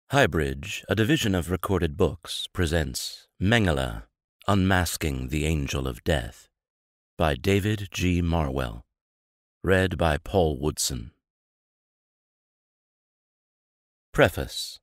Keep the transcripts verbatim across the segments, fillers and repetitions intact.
Highbridge, a division of Recorded Books, presents Mengele, Unmasking the Angel of Death, by David G. Marwell. Read by Paul Woodson. Preface.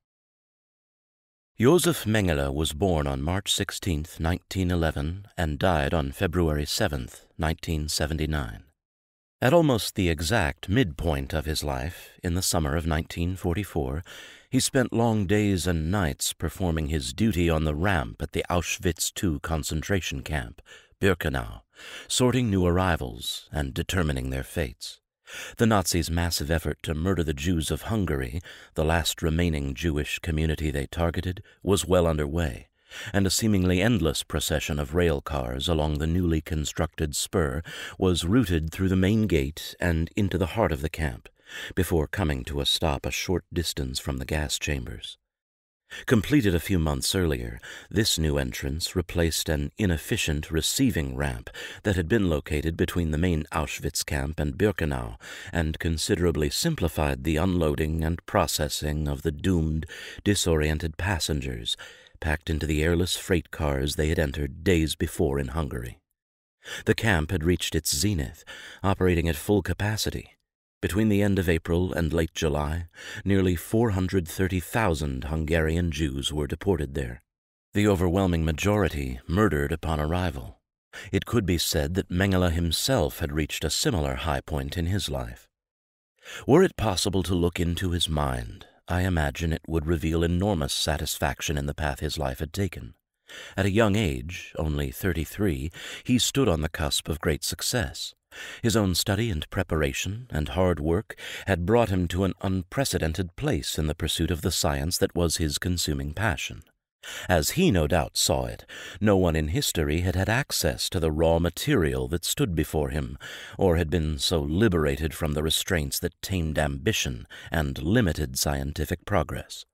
Josef Mengele was born on March sixteenth, nineteen eleven, and died on February seventh, nineteen seventy-nine. At almost the exact midpoint of his life, in the summer of nineteen forty-four, he spent long days and nights performing his duty on the ramp at the Auschwitz two concentration camp, Birkenau, sorting new arrivals and determining their fates. The Nazis' massive effort to murder the Jews of Hungary, the last remaining Jewish community they targeted, was well underway, and a seemingly endless procession of rail cars along the newly constructed spur was routed through the main gate and into the heart of the camp, before coming to a stop a short distance from the gas chambers. Completed a few months earlier, this new entrance replaced an inefficient receiving ramp that had been located between the main Auschwitz camp and Birkenau, and considerably simplified the unloading and processing of the doomed, disoriented passengers packed into the airless freight cars they had entered days before in Hungary. The camp had reached its zenith, operating at full capacity. Between the end of April and late July, nearly four hundred thirty thousand Hungarian Jews were deported there, the overwhelming majority murdered upon arrival. It could be said that Mengele himself had reached a similar high point in his life. Were it possible to look into his mind, I imagine it would reveal enormous satisfaction in the path his life had taken. At a young age, only thirty-three, he stood on the cusp of great success. His own study and preparation and hard work had brought him to an unprecedented place in the pursuit of the science that was his consuming passion. As he no doubt saw it, no one in history had had access to the raw material that stood before him, or had been so liberated from the restraints that tamed ambition and limited scientific progress.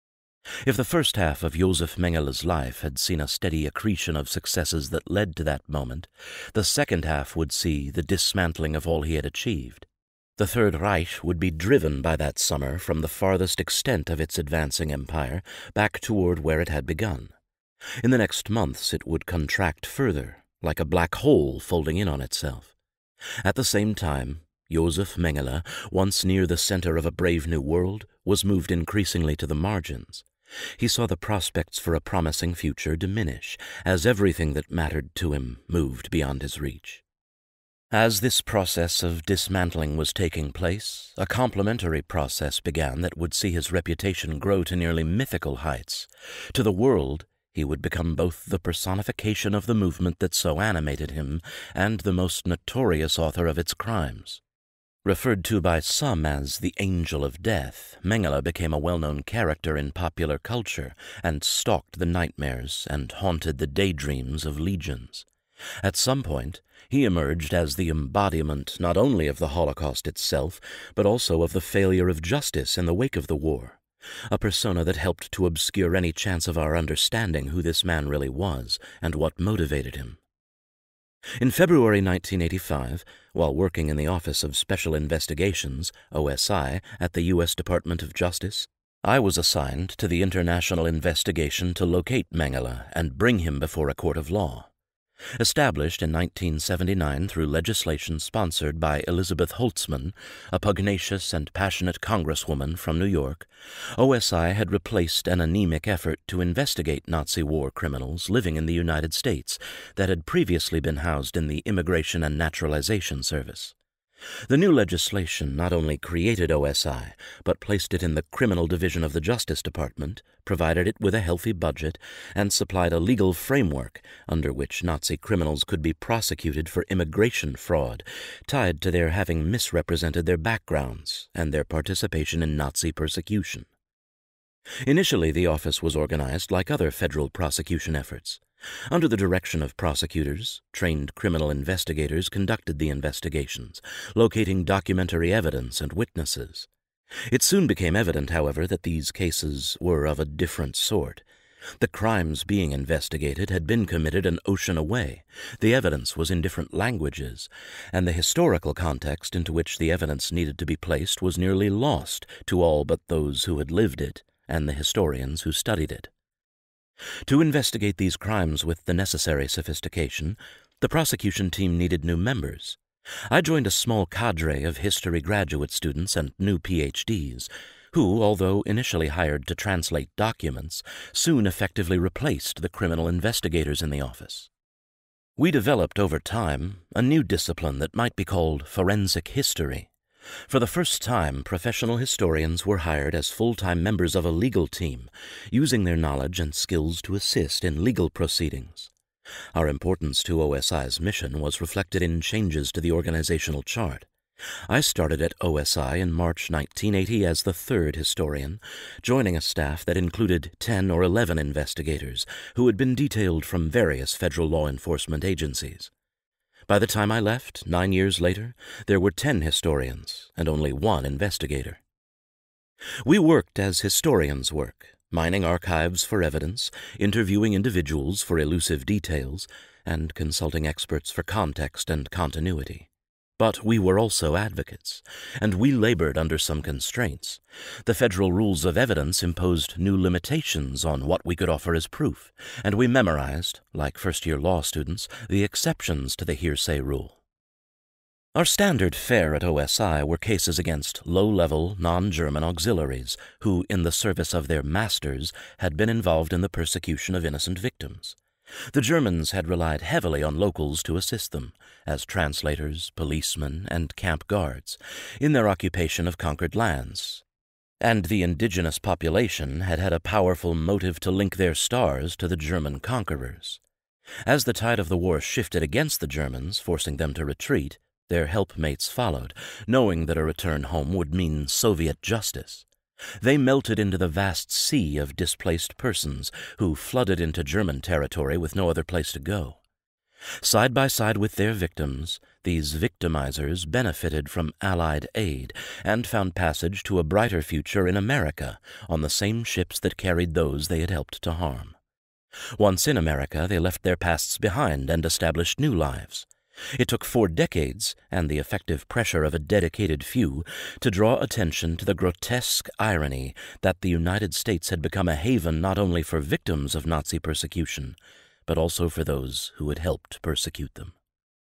If the first half of Josef Mengele's life had seen a steady accretion of successes that led to that moment, the second half would see the dismantling of all he had achieved. The Third Reich would be driven by that summer from the farthest extent of its advancing empire back toward where it had begun. In the next months it would contract further, like a black hole folding in on itself. At the same time, Josef Mengele, once near the center of a brave new world, was moved increasingly to the margins. He saw the prospects for a promising future diminish as everything that mattered to him moved beyond his reach. As this process of dismantling was taking place, a complementary process began that would see his reputation grow to nearly mythical heights. To the world, he would become both the personification of the movement that so animated him and the most notorious author of its crimes. Referred to by some as the Angel of Death, Mengele became a well-known character in popular culture and stalked the nightmares and haunted the daydreams of legions. At some point, he emerged as the embodiment not only of the Holocaust itself, but also of the failure of justice in the wake of the war, a persona that helped to obscure any chance of our understanding who this man really was and what motivated him. In February nineteen eighty-five, while working in the Office of Special Investigations, O S I, at the U S Department of Justice, I was assigned to the international investigation to locate Mengele and bring him before a court of law. Established in nineteen seventy-nine through legislation sponsored by Elizabeth Holtzman, a pugnacious and passionate congresswoman from New York, O S I had replaced an anemic effort to investigate Nazi war criminals living in the United States that had previously been housed in the Immigration and Naturalization Service. The new legislation not only created O S I, but placed it in the criminal division of the Justice Department, provided it with a healthy budget, and supplied a legal framework under which Nazi criminals could be prosecuted for immigration fraud, tied to their having misrepresented their backgrounds and their participation in Nazi persecution. Initially, the office was organized like other federal prosecution efforts. Under the direction of prosecutors, trained criminal investigators conducted the investigations, locating documentary evidence and witnesses. It soon became evident, however, that these cases were of a different sort. The crimes being investigated had been committed an ocean away, the evidence was in different languages, and the historical context into which the evidence needed to be placed was nearly lost to all but those who had lived it and the historians who studied it. To investigate these crimes with the necessary sophistication, the prosecution team needed new members. I joined a small cadre of history graduate students and new P H Ds, who, although initially hired to translate documents, soon effectively replaced the criminal investigators in the office. We developed over time a new discipline that might be called forensic history. For the first time, professional historians were hired as full-time members of a legal team, using their knowledge and skills to assist in legal proceedings. Our importance to O S I's mission was reflected in changes to the organizational chart. I started at O S I in March nineteen eighty as the third historian, joining a staff that included ten or eleven investigators who had been detailed from various federal law enforcement agencies. By the time I left, nine years later, there were ten historians and only one investigator. We worked as historians work, mining archives for evidence, interviewing individuals for elusive details, and consulting experts for context and continuity. But we were also advocates, and we labored under some constraints. The federal rules of evidence imposed new limitations on what we could offer as proof, and we memorized, like first-year law students, the exceptions to the hearsay rule. Our standard fare at O S I were cases against low-level, non-German auxiliaries who, in the service of their masters, had been involved in the persecution of innocent victims. The Germans had relied heavily on locals to assist them, as translators, policemen, and camp guards, in their occupation of conquered lands. And the indigenous population had had a powerful motive to link their stars to the German conquerors. As the tide of the war shifted against the Germans, forcing them to retreat, their helpmates followed, knowing that a return home would mean Soviet justice. They melted into the vast sea of displaced persons who flooded into German territory with no other place to go. Side by side with their victims, these victimizers benefited from Allied aid and found passage to a brighter future in America on the same ships that carried those they had helped to harm. Once in America, they left their pasts behind and established new lives. It took four decades and the effective pressure of a dedicated few to draw attention to the grotesque irony that the United States had become a haven not only for victims of Nazi persecution, but also for those who had helped persecute them.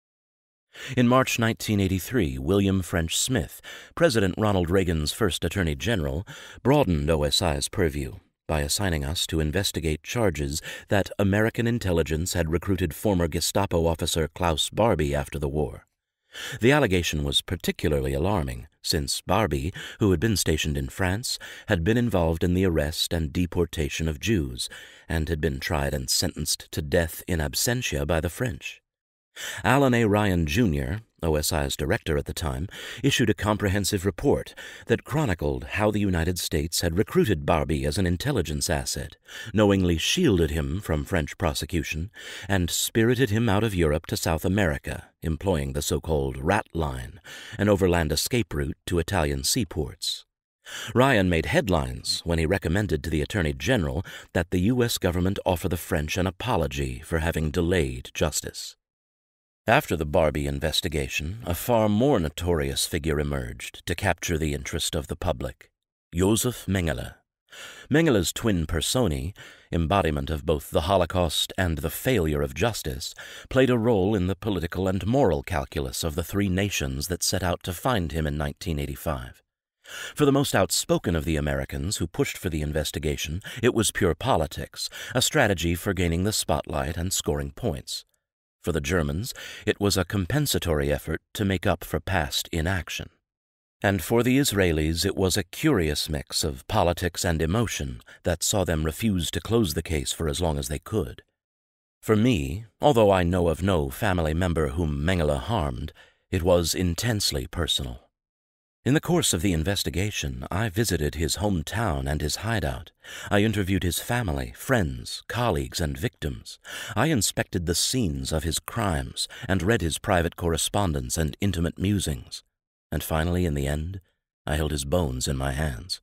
In March nineteen eighty-three, William French Smith, President Ronald Reagan's first Attorney General, broadened O S I's purview by assigning us to investigate charges that American intelligence had recruited former Gestapo officer Klaus Barbie after the war. The allegation was particularly alarming, since Barbie, who had been stationed in France, had been involved in the arrest and deportation of Jews, and had been tried and sentenced to death in absentia by the French. Alan A. Ryan, Junior, O S I's director at the time, issued a comprehensive report that chronicled how the United States had recruited Barbie as an intelligence asset, knowingly shielded him from French prosecution, and spirited him out of Europe to South America, employing the so-called rat line, an overland escape route to Italian seaports. Ryan made headlines when he recommended to the Attorney General that the U S government offer the French an apology for having delayed justice. After the Barbie investigation, a far more notorious figure emerged to capture the interest of the public: Josef Mengele. Mengele's twin personae, embodiment of both the Holocaust and the failure of justice, played a role in the political and moral calculus of the three nations that set out to find him in nineteen eighty-five. For the most outspoken of the Americans who pushed for the investigation, it was pure politics, a strategy for gaining the spotlight and scoring points. For the Germans, it was a compensatory effort to make up for past inaction. And for the Israelis, it was a curious mix of politics and emotion that saw them refuse to close the case for as long as they could. For me, although I know of no family member whom Mengele harmed, it was intensely personal. In the course of the investigation, I visited his hometown and his hideout. I interviewed his family, friends, colleagues, and victims. I inspected the scenes of his crimes and read his private correspondence and intimate musings. And finally, in the end, I held his bones in my hands.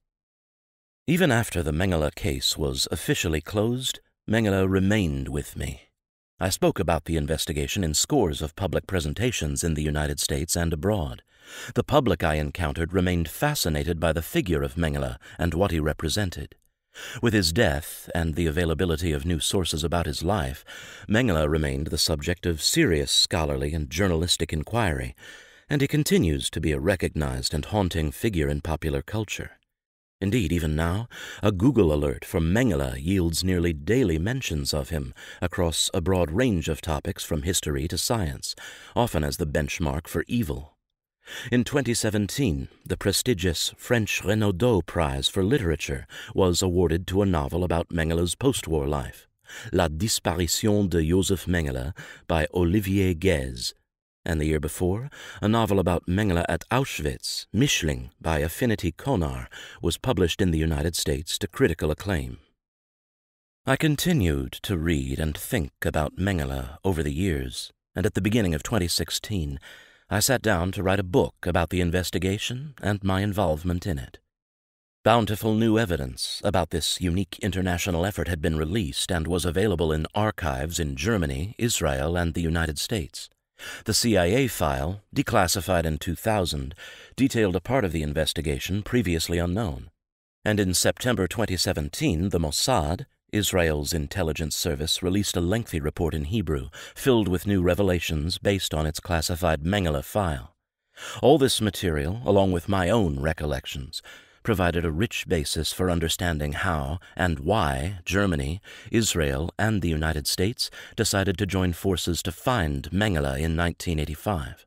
Even after the Mengele case was officially closed, Mengele remained with me. I spoke about the investigation in scores of public presentations in the United States and abroad. The public I encountered remained fascinated by the figure of Mengele and what he represented. With his death and the availability of new sources about his life, Mengele remained the subject of serious scholarly and journalistic inquiry, and he continues to be a recognized and haunting figure in popular culture. Indeed, even now, a Google alert for Mengele yields nearly daily mentions of him across a broad range of topics from history to science, often as the benchmark for evil. In twenty seventeen, the prestigious French Renaudot Prize for Literature was awarded to a novel about Mengele's postwar life, La Disparition de Josef Mengele by Olivier Guèze, and the year before, a novel about Mengele at Auschwitz, Mischling, by Affinity Konar, was published in the United States to critical acclaim. I continued to read and think about Mengele over the years, and at the beginning of twenty sixteen, I sat down to write a book about the investigation and my involvement in it. Bountiful new evidence about this unique international effort had been released and was available in archives in Germany, Israel, and the United States. The C I A file, declassified in two thousand, detailed a part of the investigation previously unknown. And in September twenty seventeen, the Mossad, Israel's intelligence service, released a lengthy report in Hebrew, filled with new revelations based on its classified Mengele file. All this material, along with my own recollections, provided a rich basis for understanding how and why Germany, Israel, and the United States decided to join forces to find Mengele in nineteen eighty-five.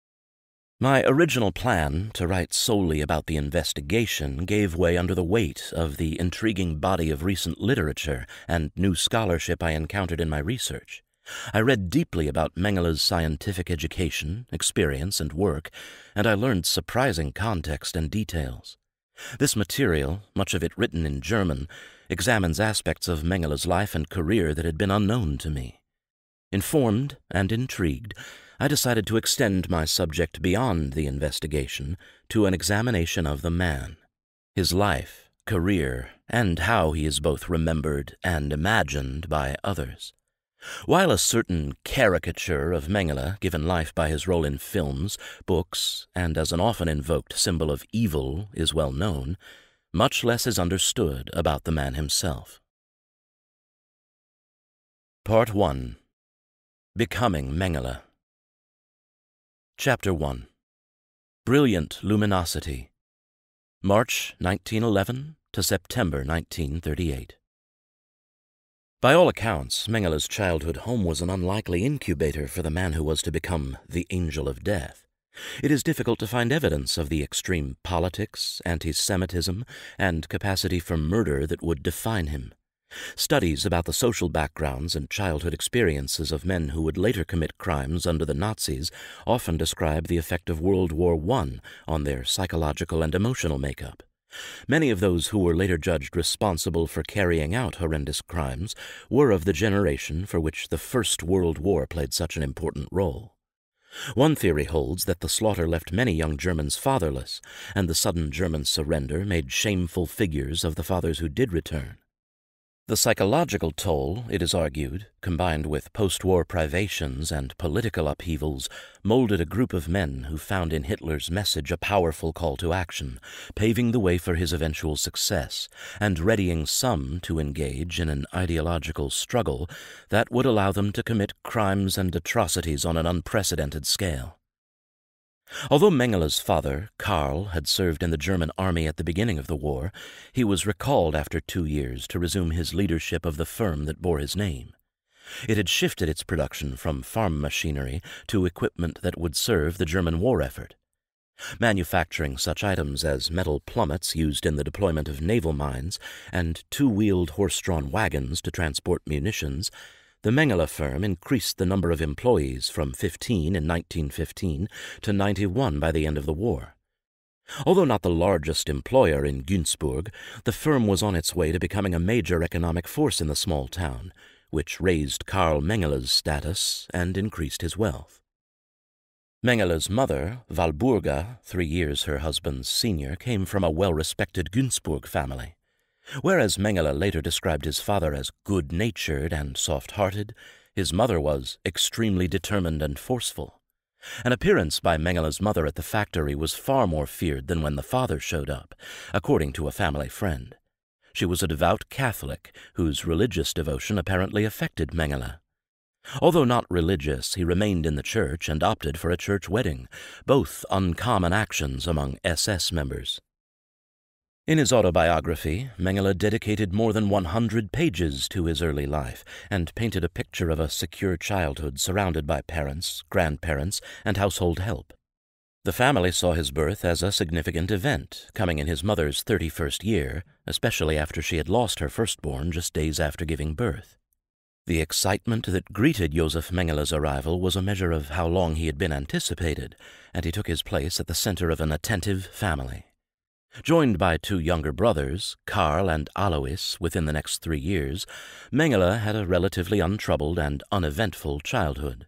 My original plan to write solely about the investigation gave way under the weight of the intriguing body of recent literature and new scholarship I encountered in my research. I read deeply about Mengele's scientific education, experience, and work, and I learned surprising context and details. This material, much of it written in German, examines aspects of Mengele's life and career that had been unknown to me. Informed and intrigued, I decided to extend my subject beyond the investigation to an examination of the man, his life, career, and how he is both remembered and imagined by others. While a certain caricature of Mengele, given life by his role in films, books, and as an often invoked symbol of evil, is well known, much less is understood about the man himself. Part one. Becoming Mengele. Chapter one. Brilliant Luminosity. March nineteen eleven to September nineteen thirty-eight. By all accounts, Mengele's childhood home was an unlikely incubator for the man who was to become the Angel of Death. It is difficult to find evidence of the extreme politics, anti-Semitism, and capacity for murder that would define him. Studies about the social backgrounds and childhood experiences of men who would later commit crimes under the Nazis often describe the effect of World War One on their psychological and emotional makeup. Many of those who were later judged responsible for carrying out horrendous crimes were of the generation for which the First World War played such an important role. One theory holds that the slaughter left many young Germans fatherless, and the sudden German surrender made shameful figures of the fathers who did return. The psychological toll, it is argued, combined with post-war privations and political upheavals, molded a group of men who found in Hitler's message a powerful call to action, paving the way for his eventual success, and readying some to engage in an ideological struggle that would allow them to commit crimes and atrocities on an unprecedented scale. Although Mengele's father, Karl, had served in the German army at the beginning of the war, he was recalled after two years to resume his leadership of the firm that bore his name. It had shifted its production from farm machinery to equipment that would serve the German war effort. Manufacturing such items as metal plummets used in the deployment of naval mines and two-wheeled horse-drawn wagons to transport munitions, the Mengele firm increased the number of employees from fifteen in nineteen fifteen to ninety-one by the end of the war. Although not the largest employer in Günzburg, the firm was on its way to becoming a major economic force in the small town, which raised Karl Mengele's status and increased his wealth. Mengele's mother, Walburga, three years her husband's senior, came from a well-respected Günzburg family. Whereas Mengele later described his father as good-natured and soft-hearted, his mother was extremely determined and forceful. An appearance by Mengele's mother at the factory was far more feared than when the father showed up, according to a family friend. She was a devout Catholic whose religious devotion apparently affected Mengele. Although not religious, he remained in the church and opted for a church wedding, both uncommon actions among S S members. In his autobiography, Mengele dedicated more than one hundred pages to his early life and painted a picture of a secure childhood surrounded by parents, grandparents, and household help. The family saw his birth as a significant event, coming in his mother's thirty-first year, especially after she had lost her firstborn just days after giving birth. The excitement that greeted Josef Mengele's arrival was a measure of how long he had been anticipated, and he took his place at the center of an attentive family. Joined by two younger brothers, Karl and Alois, within the next three years, Mengele had a relatively untroubled and uneventful childhood.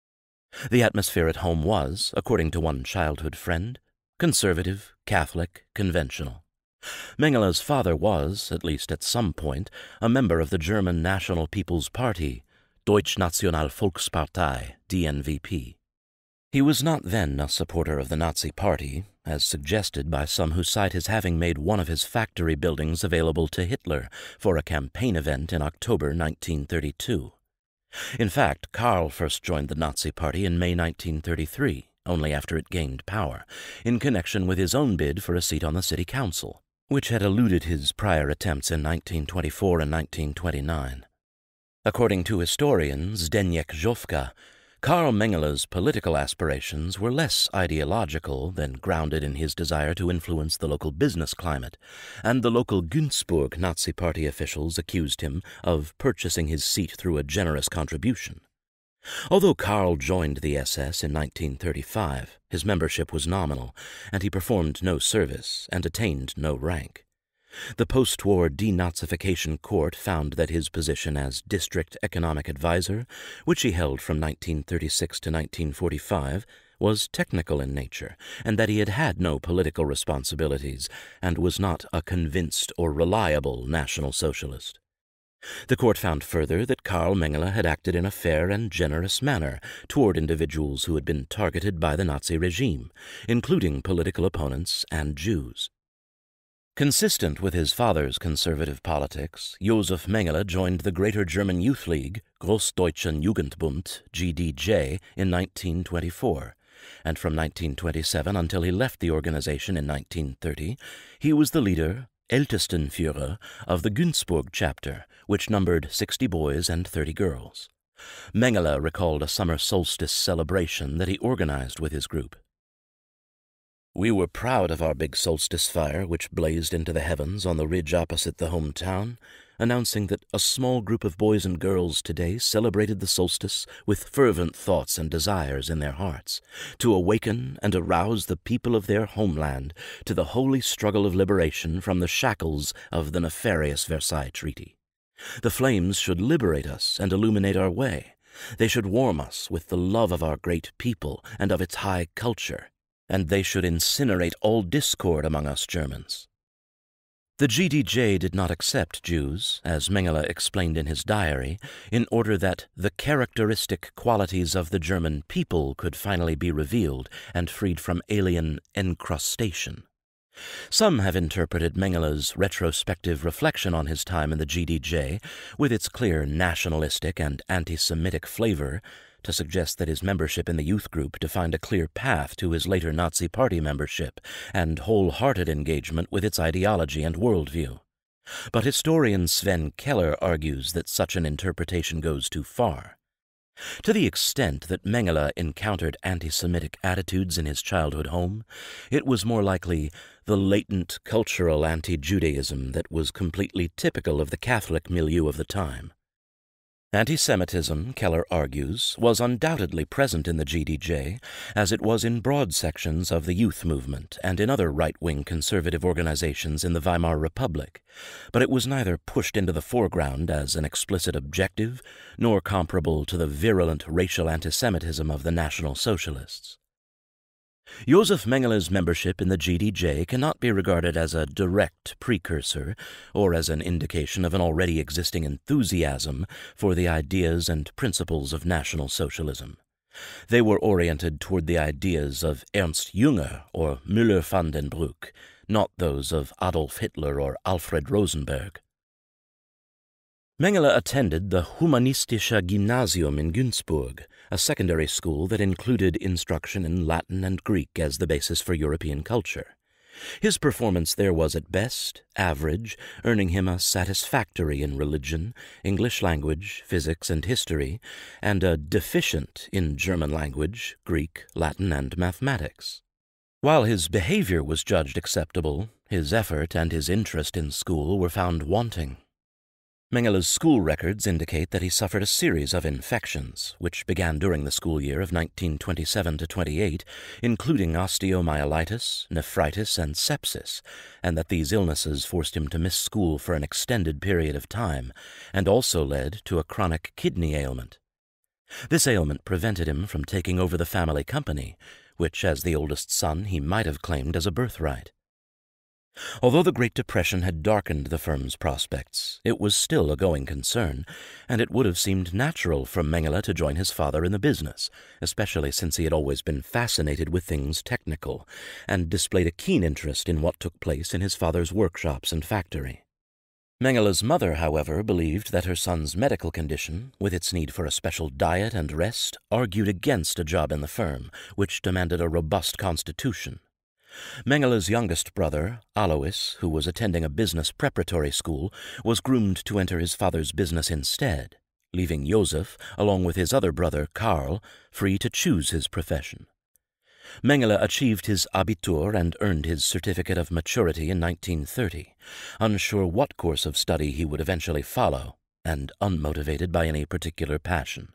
The atmosphere at home was, according to one childhood friend, conservative, Catholic, conventional. Mengele's father was, at least at some point, a member of the German National People's Party, Deutsche National Volkspartei, D N V P. He was not then a supporter of the Nazi Party, as suggested by some who cite his having made one of his factory buildings available to Hitler for a campaign event in October nineteen thirty-two. In fact, Karl first joined the Nazi Party in May nineteen thirty-three, only after it gained power, in connection with his own bid for a seat on the city council, which had eluded his prior attempts in nineteen twenty-four and nineteen twenty-nine. According to historian Zdeněk Žofka, Karl Mengele's political aspirations were less ideological than grounded in his desire to influence the local business climate, and the local Günzburg Nazi Party officials accused him of purchasing his seat through a generous contribution. Although Karl joined the S S in nineteen thirty-five, his membership was nominal, and he performed no service and attained no rank. The post-war denazification court found that his position as district economic advisor, which he held from nineteen thirty-six to nineteen forty-five, was technical in nature, and that he had had no political responsibilities and was not a convinced or reliable National Socialist. The court found further that Karl Mengele had acted in a fair and generous manner toward individuals who had been targeted by the Nazi regime, including political opponents and Jews. Consistent with his father's conservative politics, Josef Mengele joined the Greater German Youth League, Großdeutschen Jugendbund, G D J, in nineteen twenty-four, and from nineteen twenty-seven until he left the organization in nineteen thirty, he was the leader, Ältestenführer, of the Günzburg chapter, which numbered sixty boys and thirty girls. Mengele recalled a summer solstice celebration that he organized with his group. "We were proud of our big solstice fire, which blazed into the heavens on the ridge opposite the hometown, announcing that a small group of boys and girls today celebrated the solstice with fervent thoughts and desires in their hearts, to awaken and arouse the people of their homeland to the holy struggle of liberation from the shackles of the nefarious Versailles Treaty. The flames should liberate us and illuminate our way. They should warm us with the love of our great people and of its high culture, and they should incinerate all discord among us Germans." The G D J did not accept Jews, as Mengele explained in his diary, in order that the characteristic qualities of the German people could finally be revealed and freed from alien encrustation. Some have interpreted Mengele's retrospective reflection on his time in the G D J, with its clear nationalistic and anti-Semitic flavor, to suggest that his membership in the youth group defined a clear path to his later Nazi Party membership and wholehearted engagement with its ideology and worldview. But historian Sven Keller argues that such an interpretation goes too far. To the extent that Mengele encountered anti-Semitic attitudes in his childhood home, it was more likely the latent cultural anti-Judaism that was completely typical of the Catholic milieu of the time. Anti-Semitism, Keller argues, was undoubtedly present in the G D J, as it was in broad sections of the youth movement and in other right-wing conservative organizations in the Weimar Republic, but it was neither pushed into the foreground as an explicit objective, nor comparable to the virulent racial anti-Semitism of the National Socialists. Josef Mengele's membership in the G D J cannot be regarded as a direct precursor or as an indication of an already existing enthusiasm for the ideas and principles of National Socialism. They were oriented toward the ideas of Ernst Jünger or Müller van den Broek, not those of Adolf Hitler or Alfred Rosenberg. Mengele attended the Humanistische Gymnasium in Günzburg, a secondary school that included instruction in Latin and Greek as the basis for European culture. His performance there was at best average, earning him a satisfactory in religion, English language, physics, and history, and a deficient in German language, Greek, Latin, and mathematics. While his behavior was judged acceptable, his effort and his interest in school were found wanting. Mengele's school records indicate that he suffered a series of infections, which began during the school year of nineteen twenty-seven to twenty-eight, including osteomyelitis, nephritis, and sepsis, and that these illnesses forced him to miss school for an extended period of time, and also led to a chronic kidney ailment. This ailment prevented him from taking over the family company, which, as the oldest son, he might have claimed as a birthright. Although the Great Depression had darkened the firm's prospects, it was still a going concern, and it would have seemed natural for Mengele to join his father in the business, especially since he had always been fascinated with things technical, and displayed a keen interest in what took place in his father's workshops and factory. Mengele's mother, however, believed that her son's medical condition, with its need for a special diet and rest, argued against a job in the firm, which demanded a robust constitution. Mengele's youngest brother, Alois, who was attending a business preparatory school, was groomed to enter his father's business instead, leaving Josef, along with his other brother, Karl, free to choose his profession. Mengele achieved his Abitur and earned his certificate of maturity in nineteen thirty, unsure what course of study he would eventually follow, and unmotivated by any particular passion.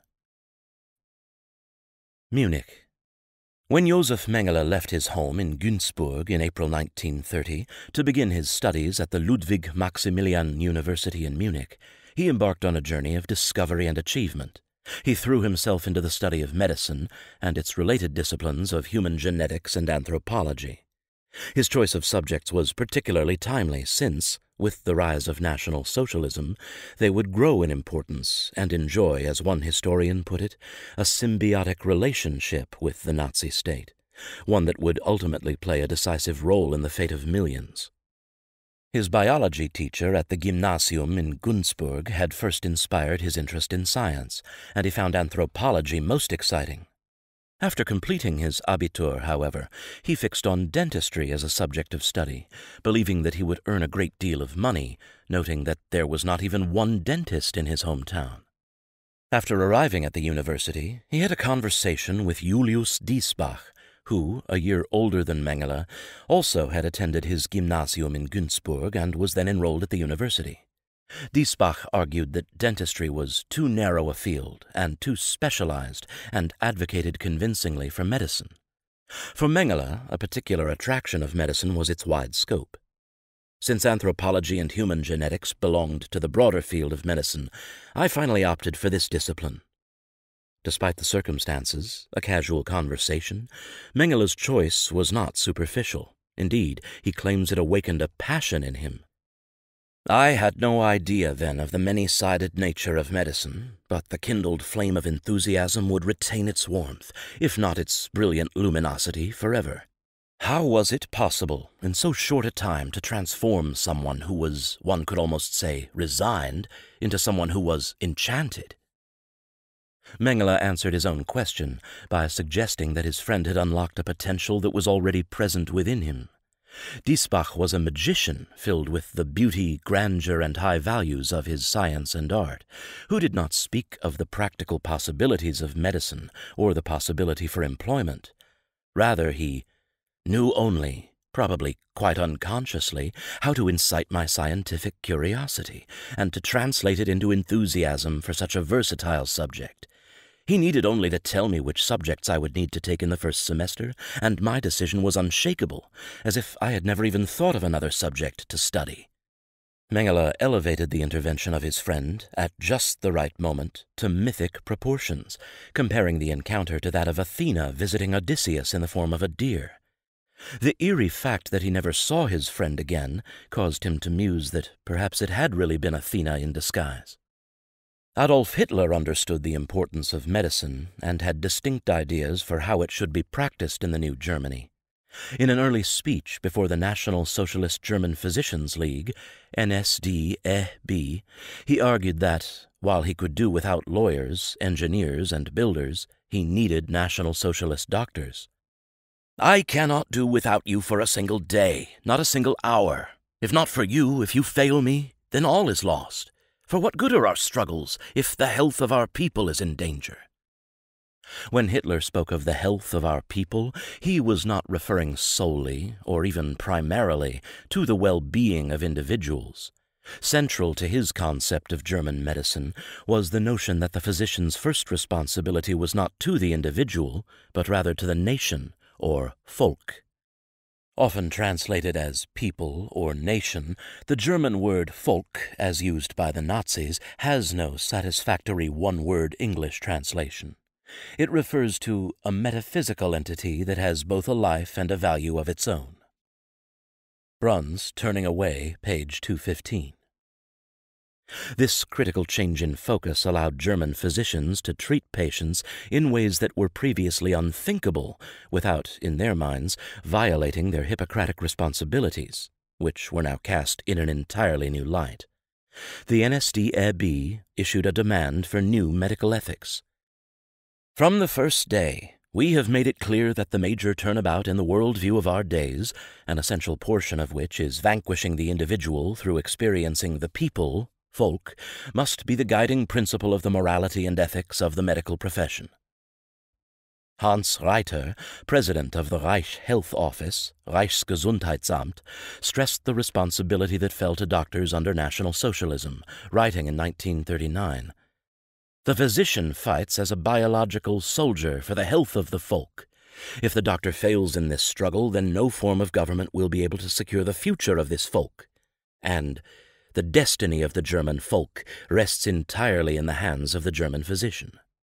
Munich. When Josef Mengele left his home in Günzburg in April nineteen thirty to begin his studies at the Ludwig Maximilian University in Munich, he embarked on a journey of discovery and achievement. He threw himself into the study of medicine and its related disciplines of human genetics and anthropology. His choice of subjects was particularly timely since, with the rise of National Socialism, they would grow in importance and enjoy, as one historian put it, a symbiotic relationship with the Nazi state, one that would ultimately play a decisive role in the fate of millions. His biology teacher at the Gymnasium in Günzburg had first inspired his interest in science, and he found anthropology most exciting. After completing his Abitur, however, he fixed on dentistry as a subject of study, believing that he would earn a great deal of money, noting that there was not even one dentist in his hometown. After arriving at the university, he had a conversation with Julius Diesbach, who, a year older than Mengele, also had attended his Gymnasium in Günzburg and was then enrolled at the university. Diesbach argued that dentistry was too narrow a field and too specialized, and advocated convincingly for medicine. For Mengele, a particular attraction of medicine was its wide scope. Since anthropology and human genetics belonged to the broader field of medicine, I finally opted for this discipline. Despite the circumstances, a casual conversation, Mengele's choice was not superficial. Indeed, he claims it awakened a passion in him. I had no idea then of the many-sided nature of medicine, but the kindled flame of enthusiasm would retain its warmth, if not its brilliant luminosity, forever. How was it possible, in so short a time, to transform someone who was, one could almost say, resigned, into someone who was enchanted? Mengele answered his own question by suggesting that his friend had unlocked a potential that was already present within him. Diesbach was a magician filled with the beauty, grandeur, and high values of his science and art, who did not speak of the practical possibilities of medicine or the possibility for employment. Rather, he knew only, probably quite unconsciously, how to incite my scientific curiosity and to translate it into enthusiasm for such a versatile subject. He needed only to tell me which subjects I would need to take in the first semester, and my decision was unshakable, as if I had never even thought of another subject to study. Mengele elevated the intervention of his friend, at just the right moment, to mythic proportions, comparing the encounter to that of Athena visiting Odysseus in the form of a deer. The eerie fact that he never saw his friend again caused him to muse that perhaps it had really been Athena in disguise. Adolf Hitler understood the importance of medicine and had distinct ideas for how it should be practiced in the new Germany. In an early speech before the National Socialist German Physicians League, N S D E B, he argued that, while he could do without lawyers, engineers, and builders, he needed National Socialist doctors. "I cannot do without you for a single day, not a single hour. If not for you, if you fail me, then all is lost. For what good are our struggles if the health of our people is in danger?" When Hitler spoke of the health of our people, he was not referring solely, or even primarily, to the well-being of individuals. Central to his concept of German medicine was the notion that the physician's first responsibility was not to the individual, but rather to the nation, or Volk. Often translated as people or nation, the German word Volk, as used by the Nazis, has no satisfactory one-word English translation. It refers to a metaphysical entity that has both a life and a value of its own. Bruns, Turning Away, page two fifteen. This critical change in focus allowed German physicians to treat patients in ways that were previously unthinkable without, in their minds, violating their Hippocratic responsibilities, which were now cast in an entirely new light. The N S D E B issued a demand for new medical ethics. "From the first day, we have made it clear that the major turnabout in the worldview of our days, an essential portion of which is vanquishing the individual through experiencing the people, Volk, must be the guiding principle of the morality and ethics of the medical profession." Hans Reiter, president of the Reich Health Office, Reichsgesundheitsamt, stressed the responsibility that fell to doctors under National Socialism, writing in nineteen thirty-nine, "The physician fights as a biological soldier for the health of the folk. If the doctor fails in this struggle, then no form of government will be able to secure the future of this folk. And the destiny of the German folk rests entirely in the hands of the German physician."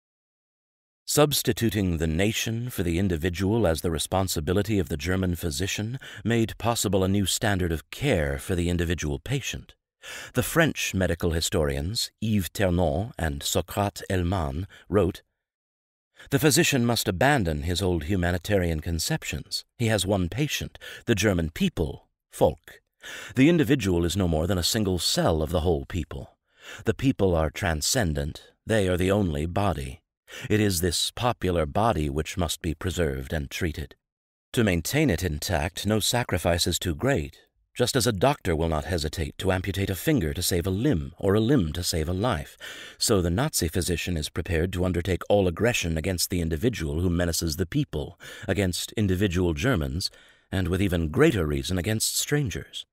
Substituting the nation for the individual as the responsibility of the German physician made possible a new standard of care for the individual patient. The French medical historians Yves Ternon and Socrate Elman wrote, "The physician must abandon his old humanitarian conceptions. He has one patient, the German people, Volk. The individual is no more than a single cell of the whole people. The people are transcendent, they are the only body. It is this popular body which must be preserved and treated. To maintain it intact, no sacrifice is too great. Just as a doctor will not hesitate to amputate a finger to save a limb or a limb to save a life, so the Nazi physician is prepared to undertake all aggression against the individual who menaces the people, against individual Germans, and with even greater reason against strangers."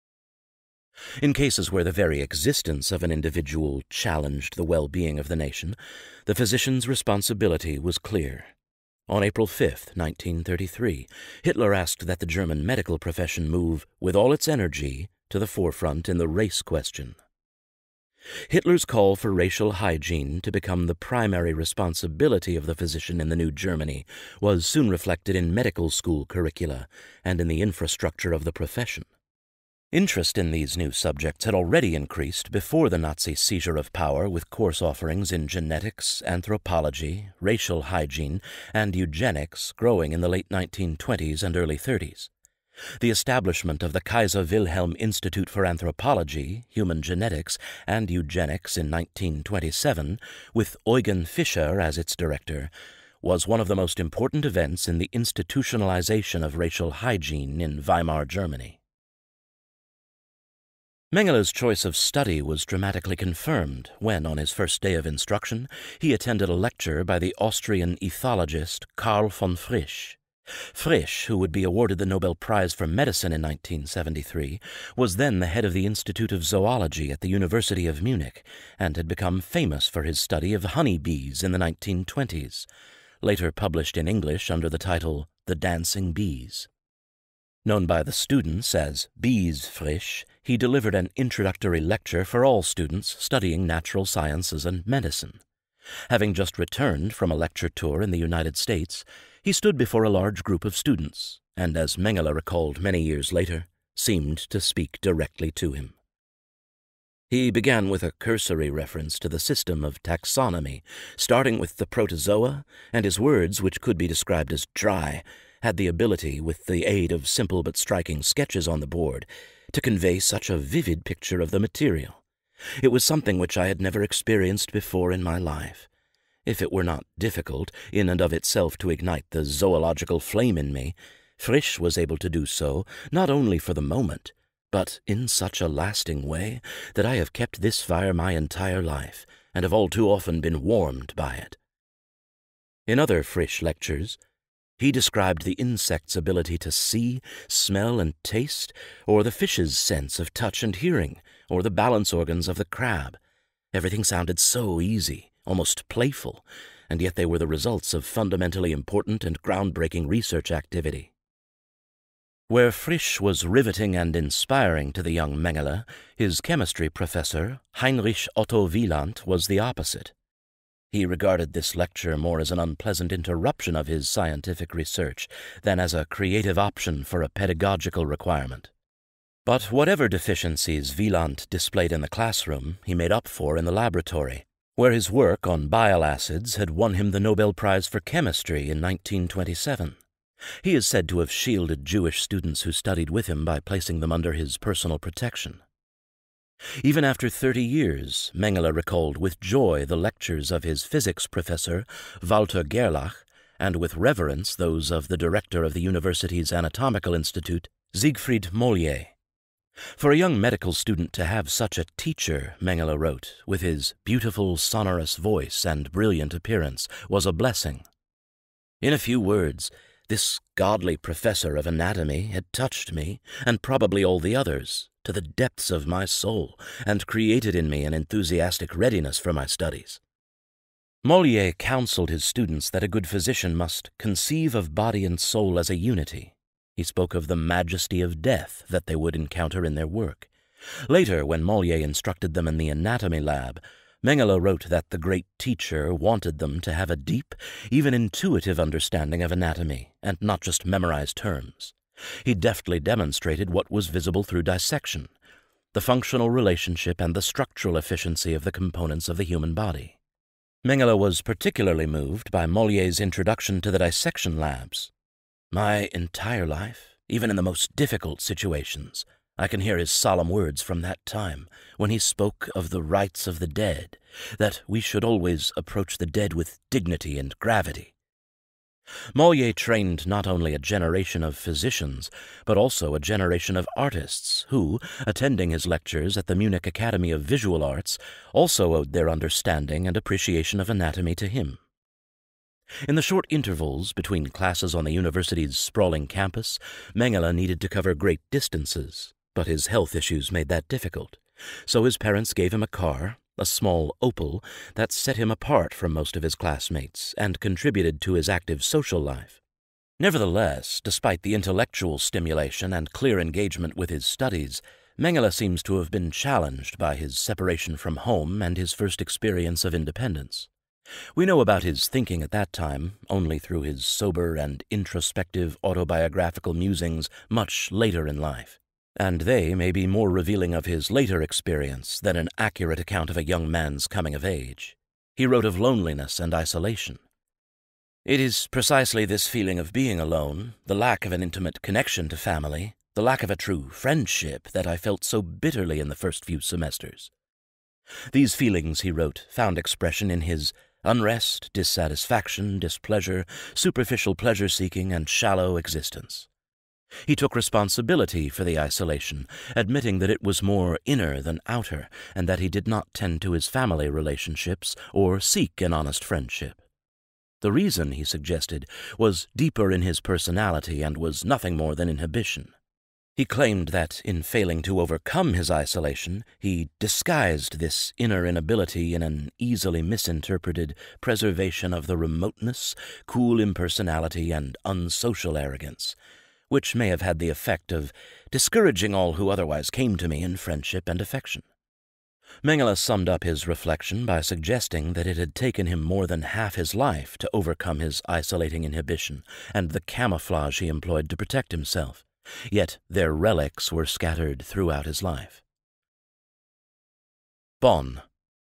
In cases where the very existence of an individual challenged the well-being of the nation, the physician's responsibility was clear. On April fifth, nineteen thirty-three, Hitler asked that the German medical profession move, with all its energy, to the forefront in the race question. Hitler's call for racial hygiene to become the primary responsibility of the physician in the new Germany was soon reflected in medical school curricula and in the infrastructure of the profession. Interest in these new subjects had already increased before the Nazi seizure of power, with course offerings in genetics, anthropology, racial hygiene, and eugenics growing in the late nineteen twenties and early thirties. The establishment of the Kaiser Wilhelm Institute for Anthropology, Human Genetics, and Eugenics in nineteen twenty-seven, with Eugen Fischer as its director, was one of the most important events in the institutionalization of racial hygiene in Weimar Germany. Mengele's choice of study was dramatically confirmed when, on his first day of instruction, he attended a lecture by the Austrian ethologist Karl von Frisch. Frisch, who would be awarded the Nobel Prize for Medicine in nineteen seventy-three, was then the head of the Institute of Zoology at the University of Munich, and had become famous for his study of honeybees in the nineteen twenties, later published in English under the title The Dancing Bees. Known by the students as Bees Frisch, he delivered an introductory lecture for all students studying natural sciences and medicine. Having just returned from a lecture tour in the United States, he stood before a large group of students, and as Mengele recalled many years later, seemed to speak directly to him. He began with a cursory reference to the system of taxonomy, starting with the protozoa, and his words, which could be described as dry, had the ability, with the aid of simple but striking sketches on the board, to convey such a vivid picture of the material. It was something which I had never experienced before in my life. If it were not difficult, in and of itself, to ignite the zoological flame in me, Frisch was able to do so, not only for the moment, but in such a lasting way that I have kept this fire my entire life, and have all too often been warmed by it. In other Frisch lectures, he described the insect's ability to see, smell, and taste, or the fish's sense of touch and hearing, or the balance organs of the crab. Everything sounded so easy, almost playful, and yet they were the results of fundamentally important and groundbreaking research activity. Where Frisch was riveting and inspiring to the young Mengele, his chemistry professor, Heinrich Otto Wieland, was the opposite. He regarded this lecture more as an unpleasant interruption of his scientific research than as a creative option for a pedagogical requirement. But whatever deficiencies Wieland displayed in the classroom, he made up for in the laboratory, where his work on bile acids had won him the Nobel Prize for Chemistry in nineteen twenty-seven. He is said to have shielded Jewish students who studied with him by placing them under his personal protection. Even after thirty years, Mengele recalled with joy the lectures of his physics professor, Walter Gerlach, and with reverence those of the director of the university's anatomical institute, Siegfried Mollier. For a young medical student to have such a teacher, Mengele wrote, with his beautiful sonorous voice and brilliant appearance, was a blessing. In a few words, this godly professor of anatomy had touched me, and probably all the others, to the depths of my soul, and created in me an enthusiastic readiness for my studies. Mollier counseled his students that a good physician must conceive of body and soul as a unity. He spoke of the majesty of death that they would encounter in their work. Later, when Mollier instructed them in the anatomy lab, Mengele wrote that the great teacher wanted them to have a deep, even intuitive understanding of anatomy, and not just memorize terms. He deftly demonstrated what was visible through dissection, the functional relationship and the structural efficiency of the components of the human body. Mengele was particularly moved by Mollier's introduction to the dissection labs. My entire life, even in the most difficult situations, I can hear his solemn words from that time, when he spoke of the rights of the dead, that we should always approach the dead with dignity and gravity. Mollier trained not only a generation of physicians, but also a generation of artists who, attending his lectures at the Munich Academy of Visual Arts, also owed their understanding and appreciation of anatomy to him. In the short intervals between classes on the university's sprawling campus, Mengele needed to cover great distances, but his health issues made that difficult. So his parents gave him a car, a small Opel, that set him apart from most of his classmates and contributed to his active social life. Nevertheless, despite the intellectual stimulation and clear engagement with his studies, Mengele seems to have been challenged by his separation from home and his first experience of independence. We know about his thinking at that time only through his sober and introspective autobiographical musings much later in life, and they may be more revealing of his later experience than an accurate account of a young man's coming of age. He wrote of loneliness and isolation. It is precisely this feeling of being alone, the lack of an intimate connection to family, the lack of a true friendship that I felt so bitterly in the first few semesters. These feelings, he wrote, found expression in his unrest, dissatisfaction, displeasure, superficial pleasure-seeking, and shallow existence. He took responsibility for the isolation, admitting that it was more inner than outer, and that he did not tend to his family relationships or seek an honest friendship. The reason, he suggested, was deeper in his personality and was nothing more than inhibition. He claimed that, in failing to overcome his isolation, he disguised this inner inability in an easily misinterpreted preservation of the remoteness, cool impersonality, and unsocial arrogance, which may have had the effect of discouraging all who otherwise came to me in friendship and affection. Mengele summed up his reflection by suggesting that it had taken him more than half his life to overcome his isolating inhibition and the camouflage he employed to protect himself. Yet their relics were scattered throughout his life. Bonn.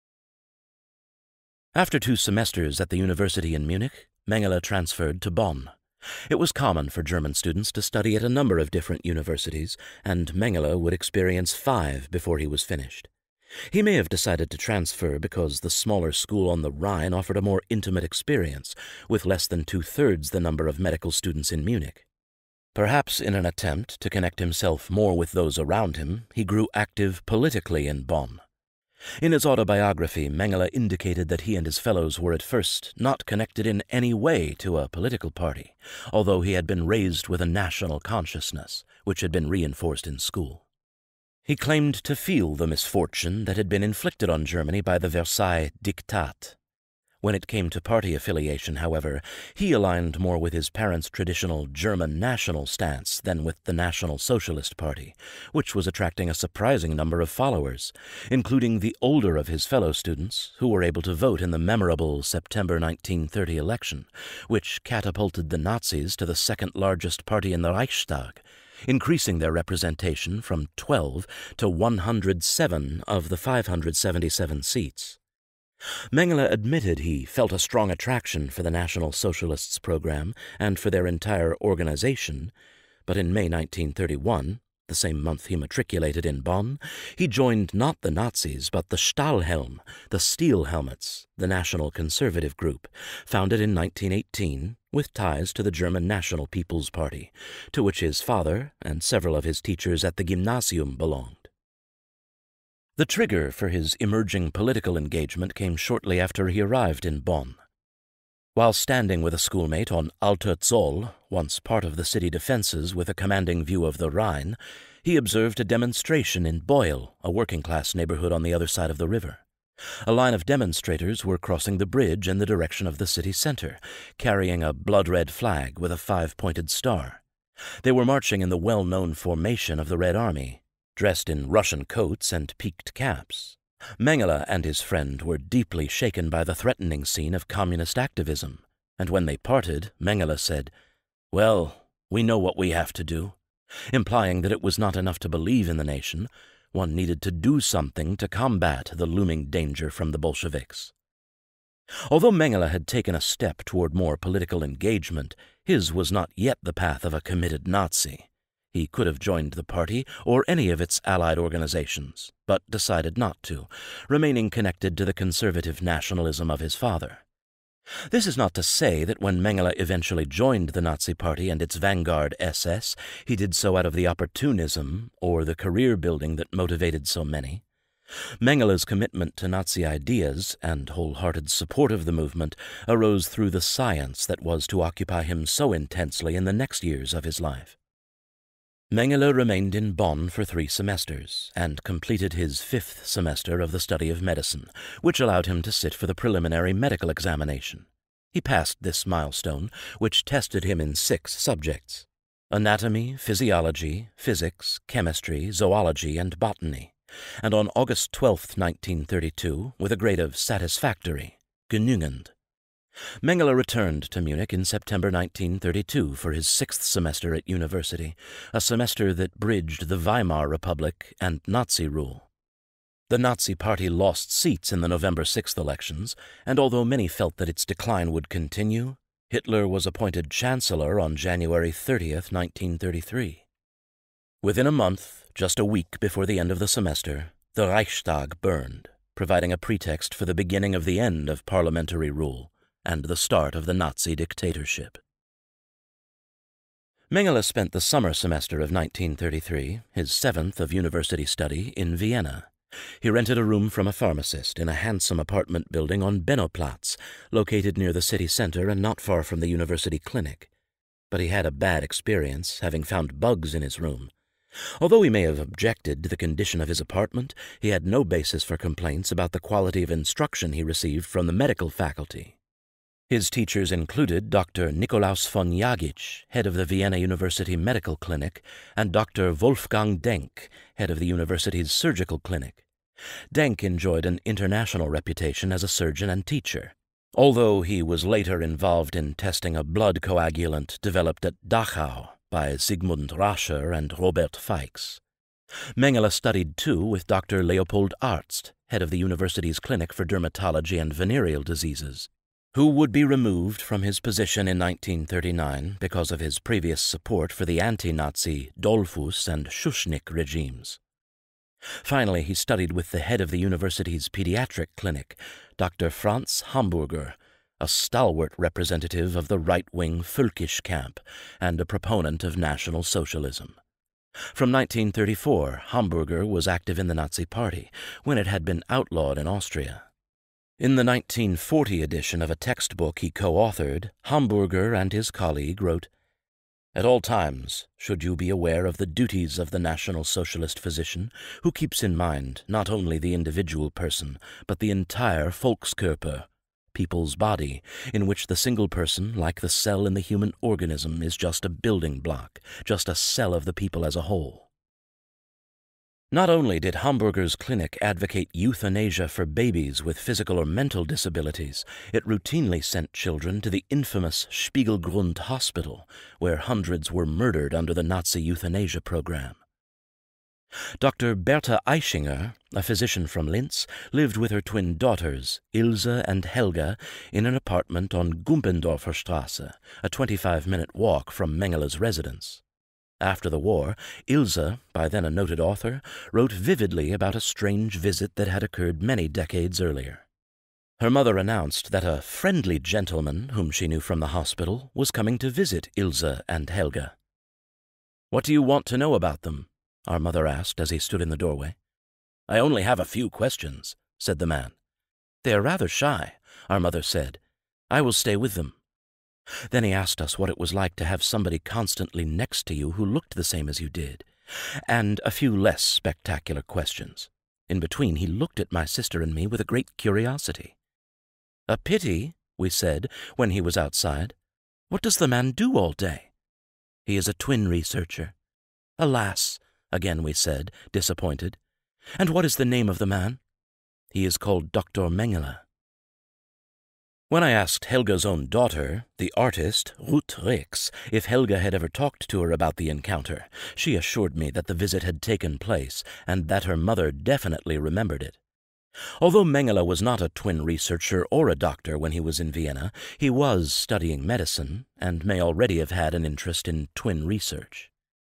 After two semesters at the university in Munich, Mengele transferred to Bonn. It was common for German students to study at a number of different universities, and Mengele would experience five before he was finished. He may have decided to transfer because the smaller school on the Rhine offered a more intimate experience, with less than two-thirds the number of medical students in Munich. Perhaps in an attempt to connect himself more with those around him, he grew active politically in Bonn. In his autobiography, Mengele indicated that he and his fellows were at first not connected in any way to a political party, although he had been raised with a national consciousness, which had been reinforced in school. He claimed to feel the misfortune that had been inflicted on Germany by the Versailles Diktat. When it came to party affiliation, however, he aligned more with his parents' traditional German national stance than with the National Socialist Party, which was attracting a surprising number of followers, including the older of his fellow students, who were able to vote in the memorable September nineteen thirty election, which catapulted the Nazis to the second-largest party in the Reichstag, increasing their representation from twelve to one hundred seven of the five hundred seventy-seven seats. Mengele admitted he felt a strong attraction for the National Socialists' program and for their entire organization, but in May nineteen thirty-one, the same month he matriculated in Bonn, he joined not the Nazis but the Stahlhelm, the Steel Helmets, the National Conservative Group, founded in nineteen eighteen with ties to the German National People's Party, to which his father and several of his teachers at the Gymnasium belonged. The trigger for his emerging political engagement came shortly after he arrived in Bonn. While standing with a schoolmate on Alter Zoll, once part of the city defenses with a commanding view of the Rhine, he observed a demonstration in Beuel, a working-class neighborhood on the other side of the river. A line of demonstrators were crossing the bridge in the direction of the city center, carrying a blood-red flag with a five-pointed star. They were marching in the well-known formation of the Red Army, dressed in Russian coats and peaked caps. Mengele and his friend were deeply shaken by the threatening scene of communist activism, and when they parted, Mengele said, "Well, we know what we have to do," implying that it was not enough to believe in the nation. One needed to do something to combat the looming danger from the Bolsheviks. Although Mengele had taken a step toward more political engagement, his was not yet the path of a committed Nazi. He could have joined the party or any of its allied organizations, but decided not to, remaining connected to the conservative nationalism of his father. This is not to say that when Mengele eventually joined the Nazi Party and its vanguard S S, he did so out of the opportunism or the career building that motivated so many. Mengele's commitment to Nazi ideas and wholehearted support of the movement arose through the science that was to occupy him so intensely in the next years of his life. Mengele remained in Bonn for three semesters and completed his fifth semester of the study of medicine, which allowed him to sit for the preliminary medical examination. He passed this milestone, which tested him in six subjects: anatomy, physiology, physics, chemistry, zoology, and botany, and on August twelfth, nineteen thirty-two, with a grade of satisfactory, genügend. Mengele returned to Munich in September nineteen thirty-two for his sixth semester at university, a semester that bridged the Weimar Republic and Nazi rule. The Nazi Party lost seats in the November sixth elections, and although many felt that its decline would continue, Hitler was appointed Chancellor on January thirtieth, nineteen thirty-three. Within a month, just a week before the end of the semester, the Reichstag burned, providing a pretext for the beginning of the end of parliamentary rule and the start of the Nazi dictatorship. Mengele spent the summer semester of nineteen thirty-three, his seventh of university study, in Vienna. He rented a room from a pharmacist in a handsome apartment building on Bennowplatz, located near the city center and not far from the university clinic. But he had a bad experience, having found bugs in his room. Although he may have objected to the condition of his apartment, he had no basis for complaints about the quality of instruction he received from the medical faculty. His teachers included Doctor Nikolaus von Jagic, head of the Vienna University Medical Clinic, and Doctor Wolfgang Denk, head of the university's surgical clinic. Denk enjoyed an international reputation as a surgeon and teacher, although he was later involved in testing a blood coagulant developed at Dachau by Sigmund Rascher and Robert Feix. Mengele studied too with Doctor Leopold Arzt, head of the university's clinic for dermatology and venereal diseases, who would be removed from his position in nineteen thirty-nine because of his previous support for the anti-Nazi Dollfuss and Schuschnigg regimes. Finally, he studied with the head of the university's pediatric clinic, Doctor Franz Hamburger, a stalwart representative of the right-wing Völkisch camp and a proponent of National Socialism. From nineteen thirty-four, Hamburger was active in the Nazi Party, when it had been outlawed in Austria. In the nineteen forty edition of a textbook he co-authored, Hamburger and his colleague wrote, "At all times should you be aware of the duties of the National Socialist physician, who keeps in mind not only the individual person, but the entire Volkskörper, people's body, in which the single person, like the cell in the human organism, is just a building block, just a cell of the people as a whole." Not only did Hamburger's clinic advocate euthanasia for babies with physical or mental disabilities, it routinely sent children to the infamous Spiegelgrund Hospital, where hundreds were murdered under the Nazi euthanasia program. Doctor Bertha Eichinger, a physician from Linz, lived with her twin daughters, Ilse and Helga, in an apartment on Gumpendorfer Straße, a twenty-five minute walk from Mengele's residence. After the war, Ilse, by then a noted author, wrote vividly about a strange visit that had occurred many decades earlier. Her mother announced that a friendly gentleman, whom she knew from the hospital, was coming to visit Ilse and Helga. "What do you want to know about them?" our mother asked as he stood in the doorway. "I only have a few questions," said the man. "They are rather shy," our mother said. "I will stay with them." Then he asked us what it was like to have somebody constantly next to you who looked the same as you did, and a few less spectacular questions. In between, he looked at my sister and me with a great curiosity. "A pity," we said, when he was outside. "What does the man do all day?" "He is a twin researcher." "Alas," again we said, disappointed. "And what is the name of the man?" "He is called Doctor Mengele." When I asked Helga's own daughter, the artist, Ruth Rix, if Helga had ever talked to her about the encounter, she assured me that the visit had taken place and that her mother definitely remembered it. Although Mengele was not a twin researcher or a doctor when he was in Vienna, he was studying medicine and may already have had an interest in twin research.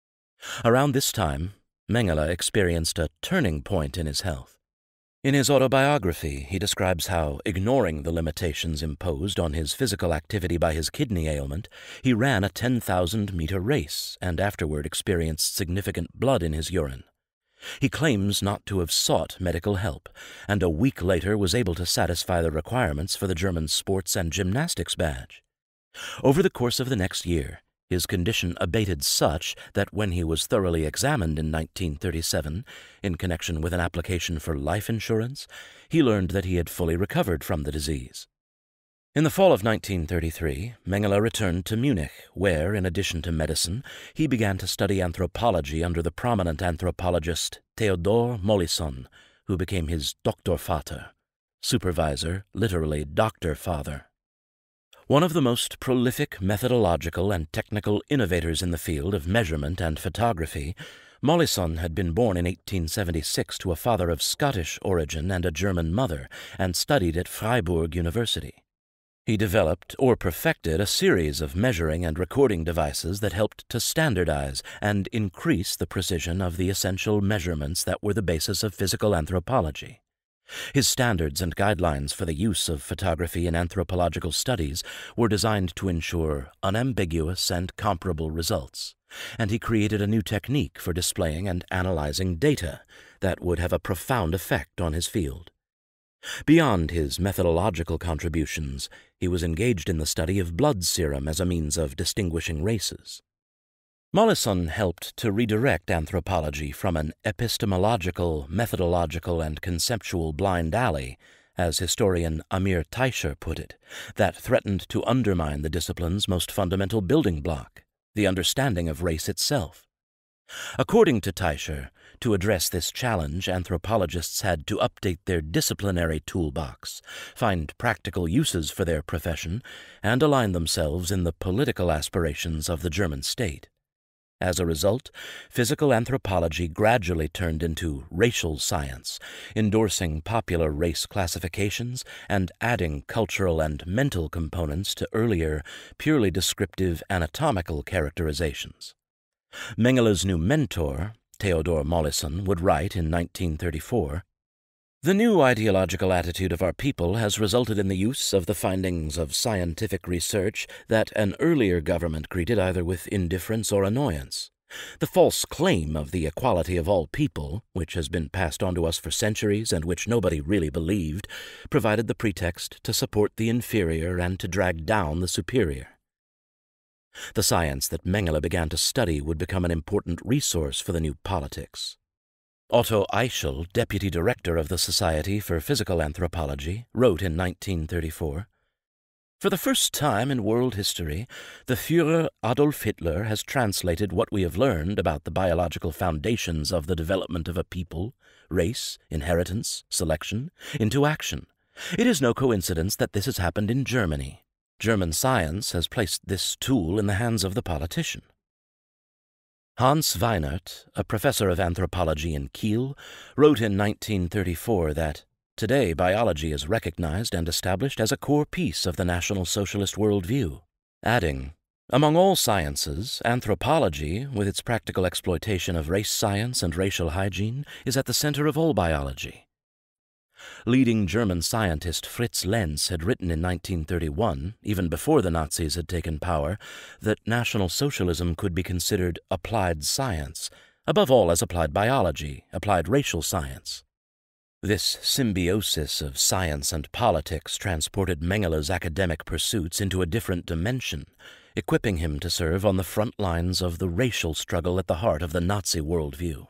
Around this time, Mengele experienced a turning point in his health. In his autobiography, he describes how, ignoring the limitations imposed on his physical activity by his kidney ailment, he ran a ten thousand meter race and afterward experienced significant blood in his urine. He claims not to have sought medical help, and a week later was able to satisfy the requirements for the German sports and gymnastics badge. Over the course of the next year, his condition abated such that when he was thoroughly examined in nineteen thirty-seven, in connection with an application for life insurance, he learned that he had fully recovered from the disease. In the fall of nineteen thirty-three, Mengele returned to Munich, where, in addition to medicine, he began to study anthropology under the prominent anthropologist Theodor Mollison, who became his Doktorvater, supervisor, literally doctor father. One of the most prolific methodological and technical innovators in the field of measurement and photography, Mollison had been born in eighteen seventy-six to a father of Scottish origin and a German mother, and studied at Freiburg University. He developed or perfected a series of measuring and recording devices that helped to standardize and increase the precision of the essential measurements that were the basis of physical anthropology. His standards and guidelines for the use of photography in anthropological studies were designed to ensure unambiguous and comparable results, and he created a new technique for displaying and analyzing data that would have a profound effect on his field. Beyond his methodological contributions, he was engaged in the study of blood serum as a means of distinguishing races. Mollison helped to redirect anthropology from an epistemological, methodological, and conceptual blind alley, as historian Amir Teicher put it, that threatened to undermine the discipline's most fundamental building block, the understanding of race itself. According to Teicher, to address this challenge, anthropologists had to update their disciplinary toolbox, find practical uses for their profession, and align themselves in the political aspirations of the German state. As a result, physical anthropology gradually turned into racial science, endorsing popular race classifications and adding cultural and mental components to earlier, purely descriptive anatomical characterizations. Mengele's new mentor, Theodor Mollison, would write in nineteen thirty-four, "The new ideological attitude of our people has resulted in the use of the findings of scientific research that an earlier government greeted either with indifference or annoyance. The false claim of the equality of all people, which has been passed on to us for centuries and which nobody really believed, provided the pretext to support the inferior and to drag down the superior." The science that Mengele began to study would become an important resource for the new politics. Otto Eichel, deputy director of the Society for Physical Anthropology, wrote in nineteen thirty-four, "For the first time in world history, the Führer Adolf Hitler has translated what we have learned about the biological foundations of the development of a people, race, inheritance, selection, into action. It is no coincidence that this has happened in Germany. German science has placed this tool in the hands of the politician." Hans Weinert, a professor of anthropology in Kiel, wrote in nineteen thirty-four that, "Today biology is recognized and established as a core piece of the National Socialist worldview," adding, "Among all sciences, anthropology, with its practical exploitation of race science and racial hygiene, is at the center of all biology." Leading German scientist Fritz Lenz had written in nineteen thirty-one, even before the Nazis had taken power, that National Socialism could be considered applied science, above all as applied biology, applied racial science. This symbiosis of science and politics transported Mengele's academic pursuits into a different dimension, equipping him to serve on the front lines of the racial struggle at the heart of the Nazi worldview.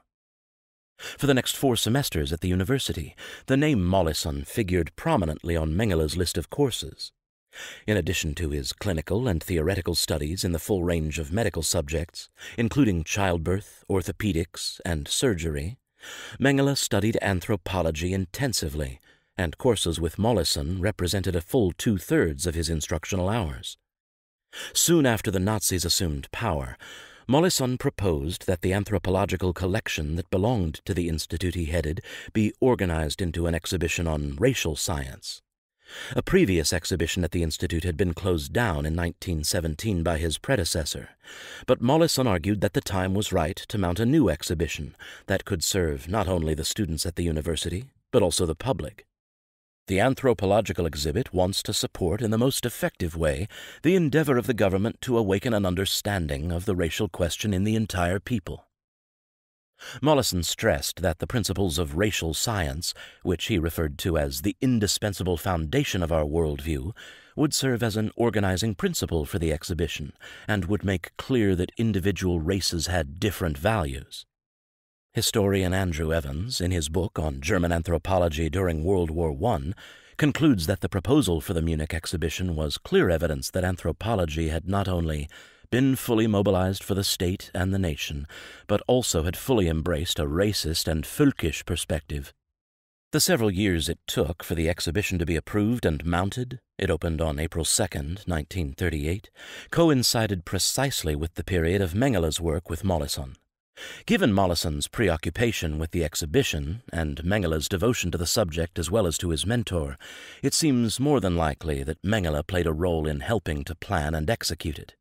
For the next four semesters at the university, the name Mollison figured prominently on Mengele's list of courses. In addition to his clinical and theoretical studies in the full range of medical subjects, including childbirth, orthopedics, and surgery, Mengele studied anthropology intensively, and courses with Mollison represented a full two-thirds of his instructional hours. Soon after the Nazis assumed power, Mollison proposed that the anthropological collection that belonged to the institute he headed be organized into an exhibition on racial science. A previous exhibition at the institute had been closed down in nineteen seventeen by his predecessor, but Mollison argued that the time was right to mount a new exhibition that could serve not only the students at the university, but also the public. The anthropological exhibit wants to support in the most effective way the endeavor of the government to awaken an understanding of the racial question in the entire people. Mollison stressed that the principles of racial science, which he referred to as the indispensable foundation of our worldview, would serve as an organizing principle for the exhibition and would make clear that individual races had different values. Historian Andrew Evans, in his book on German anthropology during World War One, concludes that the proposal for the Munich exhibition was clear evidence that anthropology had not only been fully mobilized for the state and the nation, but also had fully embraced a racist and völkisch perspective. The several years it took for the exhibition to be approved and mounted, it opened on April second, nineteen thirty-eight, coincided precisely with the period of Mengele's work with Mollison. Given Mollison's preoccupation with the exhibition and Mengele's devotion to the subject as well as to his mentor, it seems more than likely that Mengele played a role in helping to plan and execute it.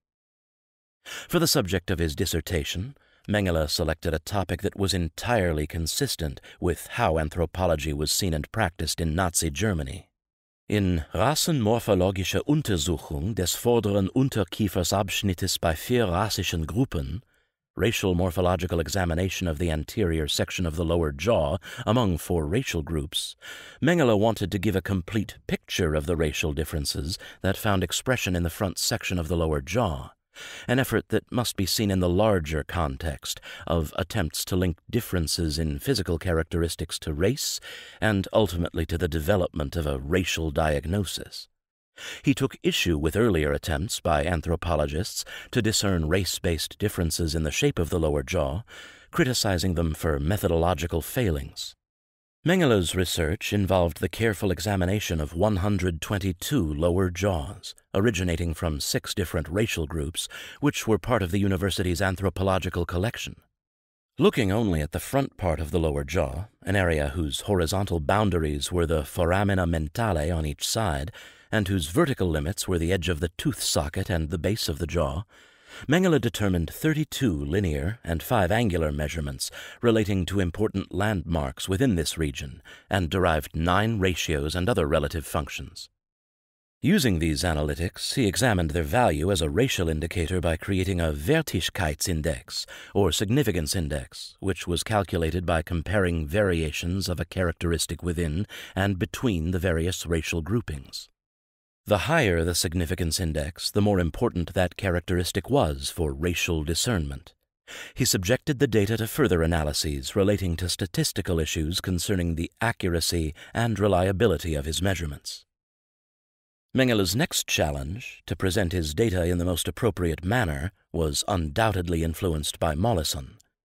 For the subject of his dissertation, Mengele selected a topic that was entirely consistent with how anthropology was seen and practiced in Nazi Germany. In Rassenmorphologische Untersuchung des vorderen Unterkiefersabschnittes bei vier rassischen Gruppen, Racial Morphological Examination of the Anterior Section of the Lower Jaw among four racial groups, Mengele wanted to give a complete picture of the racial differences that found expression in the front section of the lower jaw, an effort that must be seen in the larger context of attempts to link differences in physical characteristics to race and ultimately to the development of a racial diagnosis. He took issue with earlier attempts by anthropologists to discern race-based differences in the shape of the lower jaw, criticizing them for methodological failings. Mengele's research involved the careful examination of one hundred twenty-two lower jaws, originating from six different racial groups, which were part of the university's anthropological collection. Looking only at the front part of the lower jaw, an area whose horizontal boundaries were the foramina mentale on each side, and whose vertical limits were the edge of the tooth socket and the base of the jaw, Mengele determined thirty-two linear and five angular measurements relating to important landmarks within this region, and derived nine ratios and other relative functions. Using these analytics, he examined their value as a racial indicator by creating a Wertigkeitsindex, or significance index, which was calculated by comparing variations of a characteristic within and between the various racial groupings. The higher the significance index, the more important that characteristic was for racial discernment. He subjected the data to further analyses relating to statistical issues concerning the accuracy and reliability of his measurements. Mengele's next challenge, to present his data in the most appropriate manner, was undoubtedly influenced by Mollison.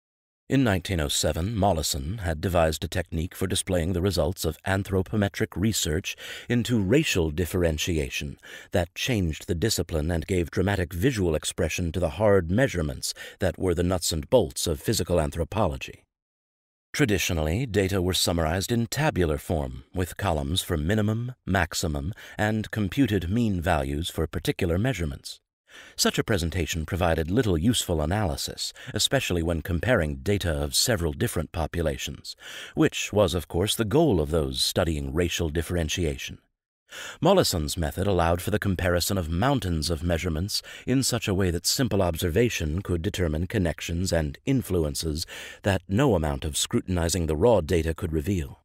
In nineteen oh seven, Mollison had devised a technique for displaying the results of anthropometric research into racial differentiation that changed the discipline and gave dramatic visual expression to the hard measurements that were the nuts and bolts of physical anthropology. Traditionally, data were summarized in tabular form, with columns for minimum, maximum, and computed mean values for particular measurements. Such a presentation provided little useful analysis, especially when comparing data of several different populations, which was, of course, the goal of those studying racial differentiation. Mollison's method allowed for the comparison of mountains of measurements in such a way that simple observation could determine connections and influences that no amount of scrutinizing the raw data could reveal.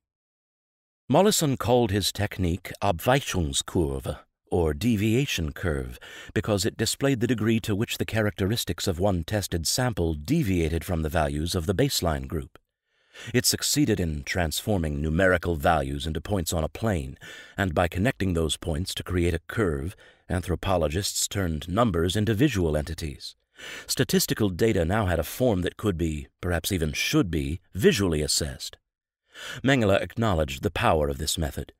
Mollison called his technique Abweichungskurve, or deviation curve, because it displayed the degree to which the characteristics of one tested sample deviated from the values of the baseline group. It succeeded in transforming numerical values into points on a plane, and by connecting those points to create a curve, anthropologists turned numbers into visual entities. Statistical data now had a form that could be, perhaps even should be, visually assessed. Mengele acknowledged the power of this method.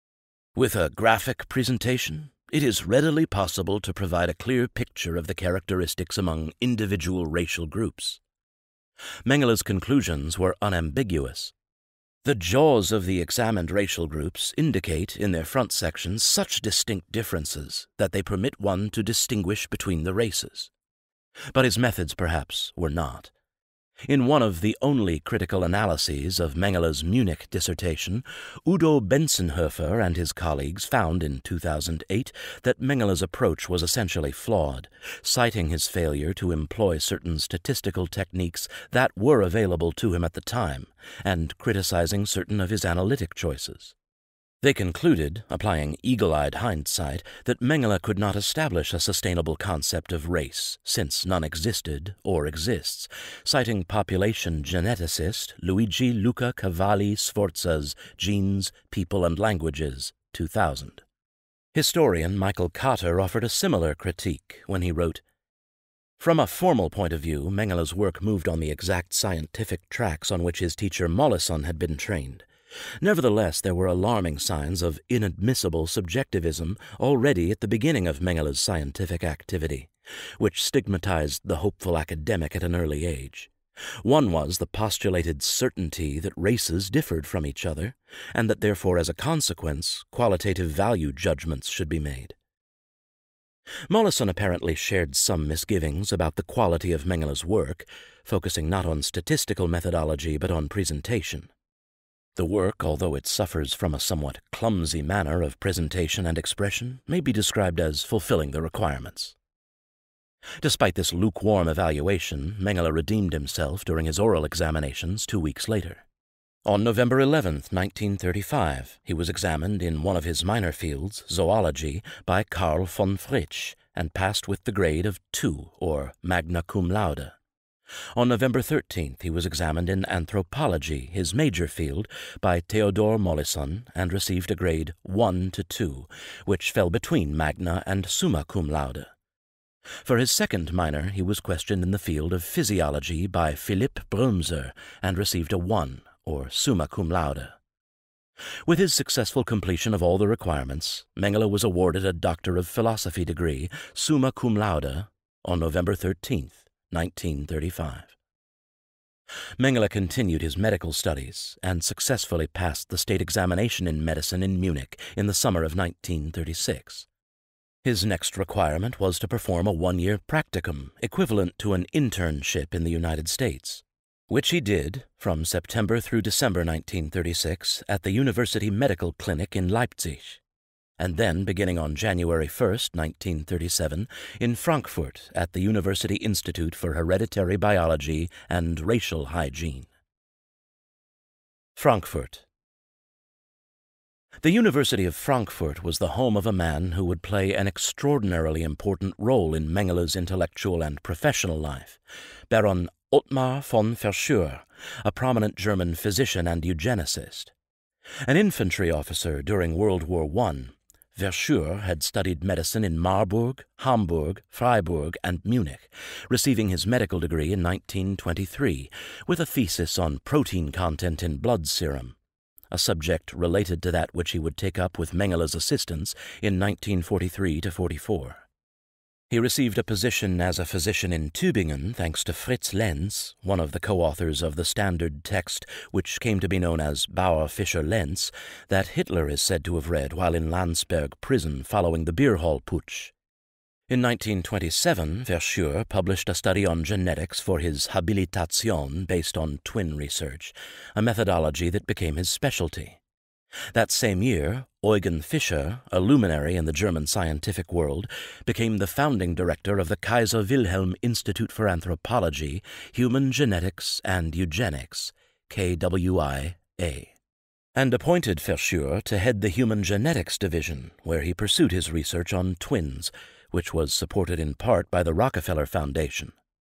With a graphic presentation, it is readily possible to provide a clear picture of the characteristics among individual racial groups. Mengele's conclusions were unambiguous. The jaws of the examined racial groups indicate in their front sections such distinct differences that they permit one to distinguish between the races. But his methods, perhaps, were not. In one of the only critical analyses of Mengele's Munich dissertation, Udo Bensenhofer and his colleagues found in two thousand eight that Mengele's approach was essentially flawed, citing his failure to employ certain statistical techniques that were available to him at the time, and criticizing certain of his analytic choices. They concluded, applying eagle-eyed hindsight, that Mengele could not establish a sustainable concept of race, since none existed or exists, citing population geneticist Luigi Luca Cavalli Sforza's Genes, People and Languages, two thousand. Historian Michael Cotter offered a similar critique when he wrote, "From a formal point of view, Mengele's work moved on the exact scientific tracks on which his teacher Mollison had been trained. Nevertheless, there were alarming signs of inadmissible subjectivism already at the beginning of Mengele's scientific activity, which stigmatized the hopeful academic at an early age. One was the postulated certainty that races differed from each other, and that therefore, as a consequence, qualitative value judgments should be made." Mollison apparently shared some misgivings about the quality of Mengele's work, focusing not on statistical methodology but on presentation. The work, although it suffers from a somewhat clumsy manner of presentation and expression, may be described as fulfilling the requirements. Despite this lukewarm evaluation, Mengele redeemed himself during his oral examinations two weeks later. On November eleventh, nineteen thirty-five, he was examined in one of his minor fields, zoology, by Karl von Fritsch, and passed with the grade of two, or magna cum laude. On November thirteenth, he was examined in anthropology, his major field, by Theodor Mollison, and received a grade one to two, which fell between magna and summa cum laude. For his second minor, he was questioned in the field of physiology by Philipp Brümser, and received a one, or summa cum laude. With his successful completion of all the requirements, Mengele was awarded a Doctor of Philosophy degree, summa cum laude, on November thirteenth, nineteen thirty-five. Mengele continued his medical studies and successfully passed the state examination in medicine in Munich in the summer of nineteen thirty-six. His next requirement was to perform a one-year practicum, equivalent to an internship in the United States, which he did from September through December nineteen thirty-six at the University Medical Clinic in Leipzig, and then beginning on January first, nineteen thirty-seven, in Frankfurt at the University Institute for Hereditary Biology and Racial Hygiene. Frankfurt. The University of Frankfurt was the home of a man who would play an extraordinarily important role in Mengele's intellectual and professional life, Baron Ottmar von Verschuer, a prominent German physician and eugenicist. An infantry officer during World War One, Verschuer had studied medicine in Marburg, Hamburg, Freiburg, and Munich, receiving his medical degree in nineteen twenty-three, with a thesis on protein content in blood serum, a subject related to that which he would take up with Mengele's assistance in nineteen forty-three to forty-four. He received a position as a physician in Tübingen thanks to Fritz Lenz, one of the co-authors of the standard text which came to be known as Bauer Fischer Lenz, that Hitler is said to have read while in Landsberg prison following the beer hall putsch. In nineteen twenty-seven, Verschuer published a study on genetics for his Habilitation based on twin research, a methodology that became his specialty. That same year, Eugen Fischer, a luminary in the German scientific world, became the founding director of the Kaiser Wilhelm Institute for Anthropology, Human Genetics and Eugenics, K W I A, and appointed Verschuer to head the Human Genetics Division, where he pursued his research on twins, which was supported in part by the Rockefeller Foundation.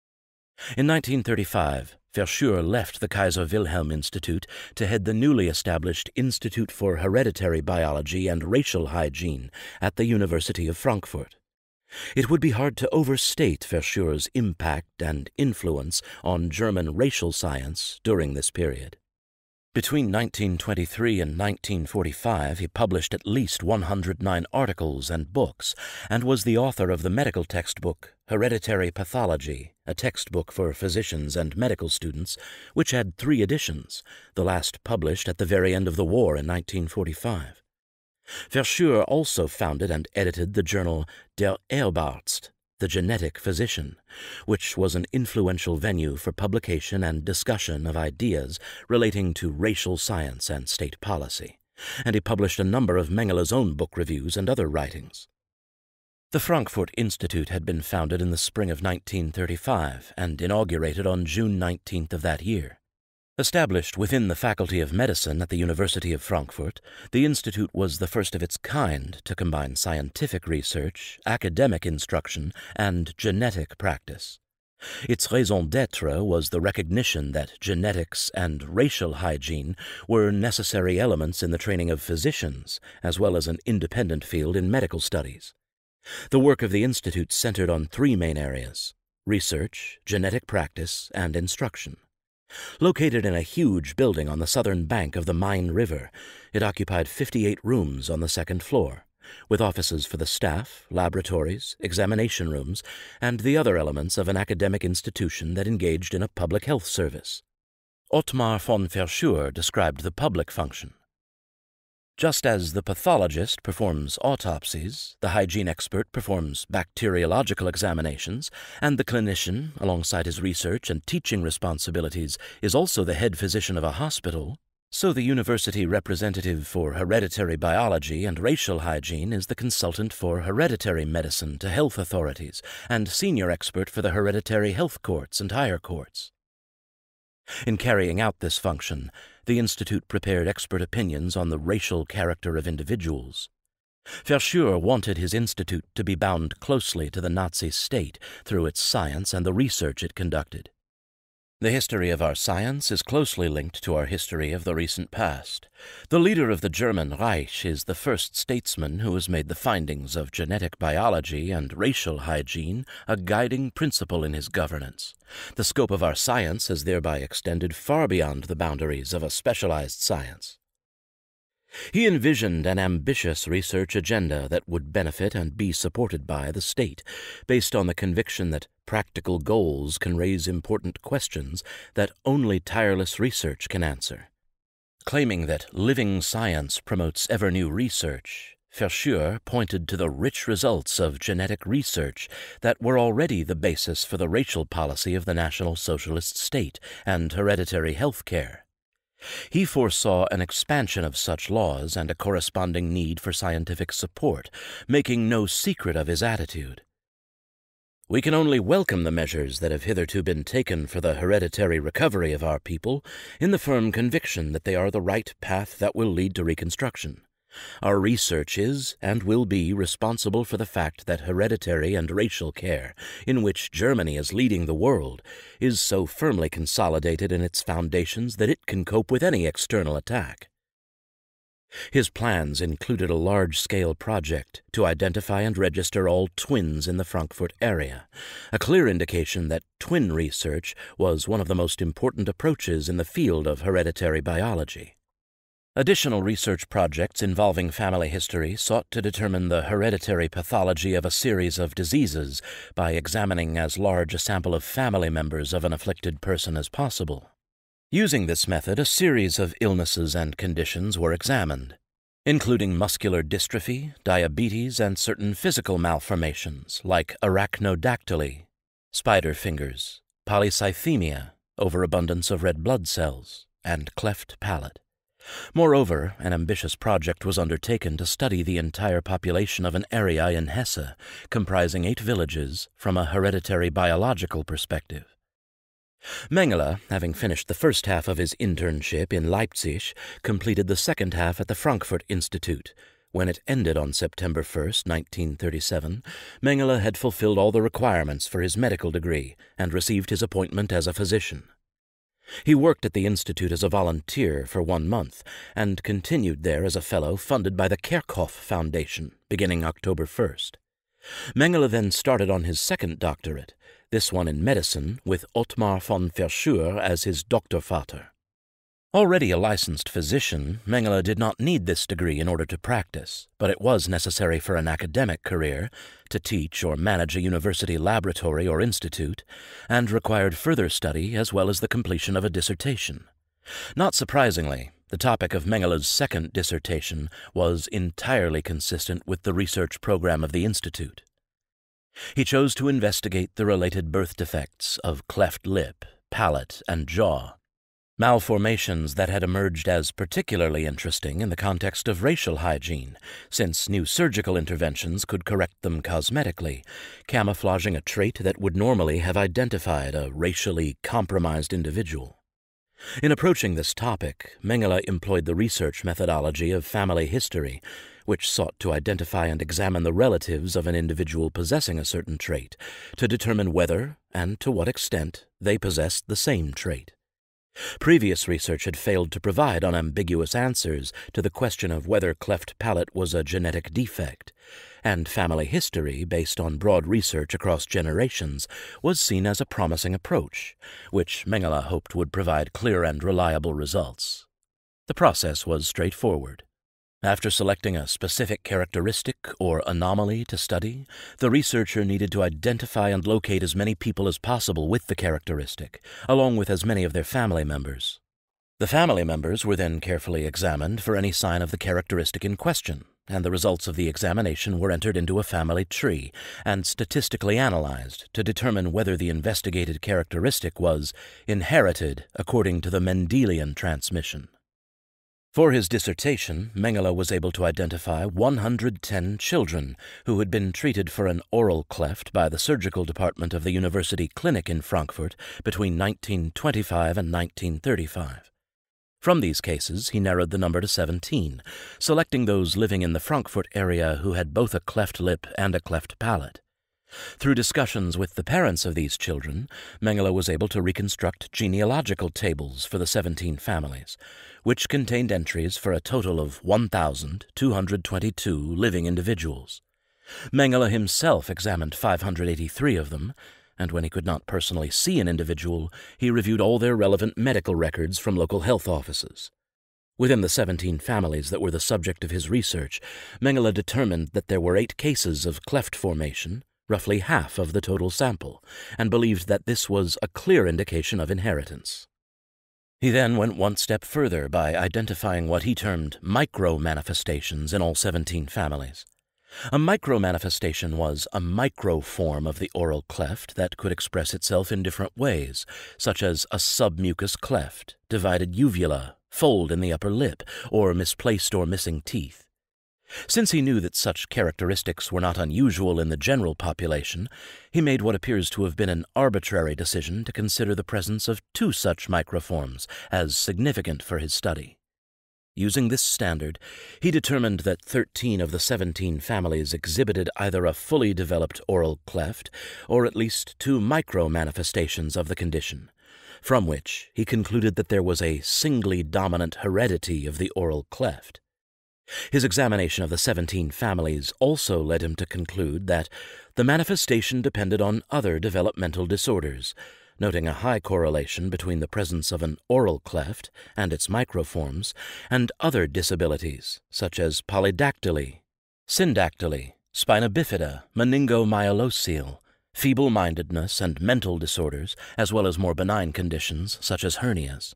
In nineteen thirty-five, Verschuer left the Kaiser Wilhelm Institute to head the newly established Institute for Hereditary Biology and Racial Hygiene at the University of Frankfurt. It would be hard to overstate Verschuer's impact and influence on German racial science during this period. Between nineteen twenty-three and nineteen forty-five, he published at least one hundred nine articles and books, and was the author of the medical textbook Hereditary Pathology, a textbook for physicians and medical students, which had three editions, the last published at the very end of the war in nineteen forty-five. Verschuer also founded and edited the journal Der Erbarzt, the Genetic Physician, which was an influential venue for publication and discussion of ideas relating to racial science and state policy, and he published a number of Mengele's own book reviews and other writings. The Frankfurt Institute had been founded in the spring of nineteen thirty-five and inaugurated on June nineteenth of that year. Established within the Faculty of Medicine at the University of Frankfurt, the institute was the first of its kind to combine scientific research, academic instruction, and genetic practice. Its raison d'etre was the recognition that genetics and racial hygiene were necessary elements in the training of physicians, as well as an independent field in medical studies. The work of the institute centered on three main areas: research, genetic practice, and instruction. Located in a huge building on the southern bank of the Main River, it occupied fifty-eight rooms on the second floor, with offices for the staff, laboratories, examination rooms, and the other elements of an academic institution that engaged in a public health service. Ottmar von Verschuer described the public function. Just as the pathologist performs autopsies, the hygiene expert performs bacteriological examinations, and the clinician, alongside his research and teaching responsibilities, is also the head physician of a hospital, so the university representative for hereditary biology and racial hygiene is the consultant for hereditary medicine to health authorities and senior expert for the hereditary health courts and higher courts. In carrying out this function, the Institute prepared expert opinions on the racial character of individuals. Verschuer wanted his institute to be bound closely to the Nazi state through its science and the research it conducted. The history of our science is closely linked to our history of the recent past. The leader of the German Reich is the first statesman who has made the findings of genetic biology and racial hygiene a guiding principle in his governance. The scope of our science has thereby extended far beyond the boundaries of a specialized science. He envisioned an ambitious research agenda that would benefit and be supported by the state, based on the conviction that practical goals can raise important questions that only tireless research can answer. Claiming that living science promotes ever-new research, Verschuur pointed to the rich results of genetic research that were already the basis for the racial policy of the National Socialist state and hereditary health care. He foresaw an expansion of such laws and a corresponding need for scientific support, making no secret of his attitude. We can only welcome the measures that have hitherto been taken for the hereditary recovery of our people, in the firm conviction that they are the right path that will lead to reconstruction. Our research is and will be responsible for the fact that hereditary and racial care, in which Germany is leading the world, is so firmly consolidated in its foundations that it can cope with any external attack. His plans included a large-scale project to identify and register all twins in the Frankfurt area, a clear indication that twin research was one of the most important approaches in the field of hereditary biology. Additional research projects involving family history sought to determine the hereditary pathology of a series of diseases by examining as large a sample of family members of an afflicted person as possible. Using this method, a series of illnesses and conditions were examined, including muscular dystrophy, diabetes, and certain physical malformations like arachnodactyly, spider fingers, polycythemia, overabundance of red blood cells, and cleft palate. Moreover, an ambitious project was undertaken to study the entire population of an area in Hesse, comprising eight villages, from a hereditary biological perspective. Mengele, having finished the first half of his internship in Leipzig, completed the second half at the Frankfurt Institute. When it ended on September first, nineteen thirty-seven, Mengele had fulfilled all the requirements for his medical degree and received his appointment as a physician. He worked at the Institute as a volunteer for one month and continued there as a fellow funded by the Kerkhoff Foundation, beginning October first. Mengele then started on his second doctorate, this one in medicine, with Ottmar von Verschuur as his Doktorvater. Already a licensed physician, Mengele did not need this degree in order to practice, but it was necessary for an academic career, to teach or manage a university laboratory or institute, and required further study as well as the completion of a dissertation. Not surprisingly, the topic of Mengele's second dissertation was entirely consistent with the research program of the institute. He chose to investigate the related birth defects of cleft lip, palate, and jaw, malformations that had emerged as particularly interesting in the context of racial hygiene, since new surgical interventions could correct them cosmetically, camouflaging a trait that would normally have identified a racially compromised individual. In approaching this topic, Mengele employed the research methodology of family history, which sought to identify and examine the relatives of an individual possessing a certain trait, to determine whether, and to what extent, they possessed the same trait. Previous research had failed to provide unambiguous answers to the question of whether cleft palate was a genetic defect, and family history, based on broad research across generations, was seen as a promising approach, which Mengele hoped would provide clear and reliable results. The process was straightforward. After selecting a specific characteristic or anomaly to study, the researcher needed to identify and locate as many people as possible with the characteristic, along with as many of their family members. The family members were then carefully examined for any sign of the characteristic in question, and the results of the examination were entered into a family tree and statistically analyzed to determine whether the investigated characteristic was inherited according to the Mendelian transmission. For his dissertation, Mengele was able to identify one hundred ten children who had been treated for an oral cleft by the surgical department of the University Clinic in Frankfurt between nineteen twenty-five and nineteen thirty-five. From these cases, he narrowed the number to seventeen, selecting those living in the Frankfurt area who had both a cleft lip and a cleft palate. Through discussions with the parents of these children, Mengele was able to reconstruct genealogical tables for the seventeen families, which contained entries for a total of one thousand two hundred twenty-two living individuals. Mengele himself examined five hundred eighty-three of them, and when he could not personally see an individual, he reviewed all their relevant medical records from local health offices. Within the seventeen families that were the subject of his research, Mengele determined that there were eight cases of cleft formation, roughly half of the total sample, and believed that this was a clear indication of inheritance. He then went one step further by identifying what he termed micro-manifestations in all seventeen families. A micro-manifestation was a micro-form of the oral cleft that could express itself in different ways, such as a submucous cleft, divided uvula, fold in the upper lip, or misplaced or missing teeth. Since he knew that such characteristics were not unusual in the general population, he made what appears to have been an arbitrary decision to consider the presence of two such microforms as significant for his study. Using this standard, he determined that thirteen of the seventeen families exhibited either a fully developed oral cleft or at least two micro-manifestations of the condition, from which he concluded that there was a singly dominant heredity of the oral cleft. His examination of the seventeen families also led him to conclude that the manifestation depended on other developmental disorders, noting a high correlation between the presence of an oral cleft and its microforms and other disabilities such as polydactyly, syndactyly, spina bifida, meningomyelocele, feeble-mindedness, and mental disorders, as well as more benign conditions such as hernias.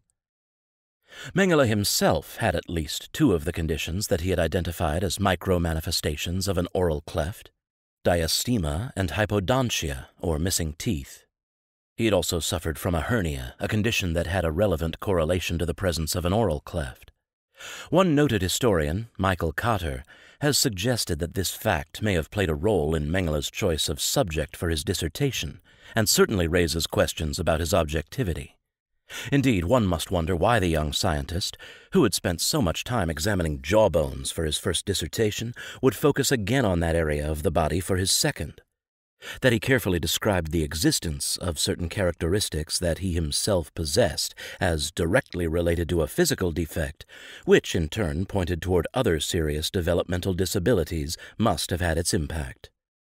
Mengele himself had at least two of the conditions that he had identified as micro-manifestations of an oral cleft, diastema and hypodontia, or missing teeth. He had also suffered from a hernia, a condition that had a relevant correlation to the presence of an oral cleft. One noted historian, Michael Cotter, has suggested that this fact may have played a role in Mengele's choice of subject for his dissertation, and certainly raises questions about his objectivity. Indeed, one must wonder why the young scientist, who had spent so much time examining jawbones for his first dissertation, would focus again on that area of the body for his second. That he carefully described the existence of certain characteristics that he himself possessed as directly related to a physical defect, which in turn pointed toward other serious developmental disabilities, must have had its impact.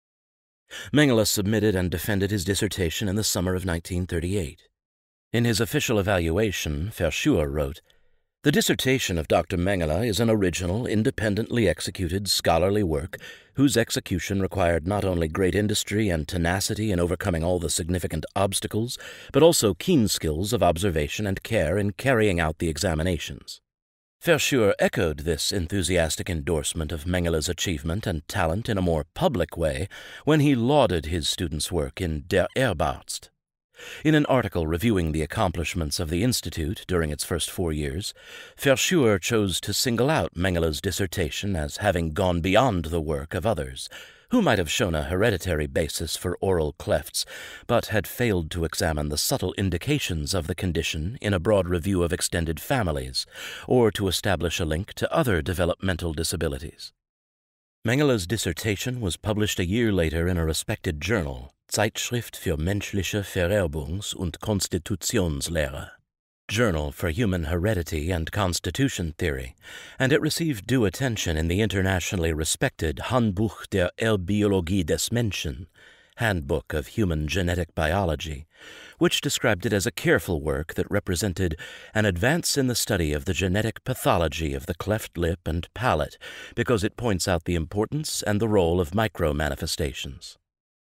Mengele submitted and defended his dissertation in the summer of nineteen thirty-eight. In his official evaluation, Verschuer wrote, "The dissertation of Doctor Mengele is an original, independently executed scholarly work whose execution required not only great industry and tenacity in overcoming all the significant obstacles, but also keen skills of observation and care in carrying out the examinations." Verschuer echoed this enthusiastic endorsement of Mengele's achievement and talent in a more public way when he lauded his student's work in Der Erbarzt. In an article reviewing the accomplishments of the Institute during its first four years, Verschuer chose to single out Mengele's dissertation as having gone beyond the work of others, who might have shown a hereditary basis for oral clefts, but had failed to examine the subtle indications of the condition in a broad review of extended families, or to establish a link to other developmental disabilities. Mengele's dissertation was published a year later in a respected journal, Zeitschrift für menschliche Vererbungs- und Konstitutionslehre, Journal for Human Heredity and Constitution Theory, and it received due attention in the internationally respected Handbuch der Erbbiologie des Menschen, Handbook of Human Genetic Biology, which described it as a careful work that represented an advance in the study of the genetic pathology of the cleft lip and palate because it points out the importance and the role of micro-manifestations.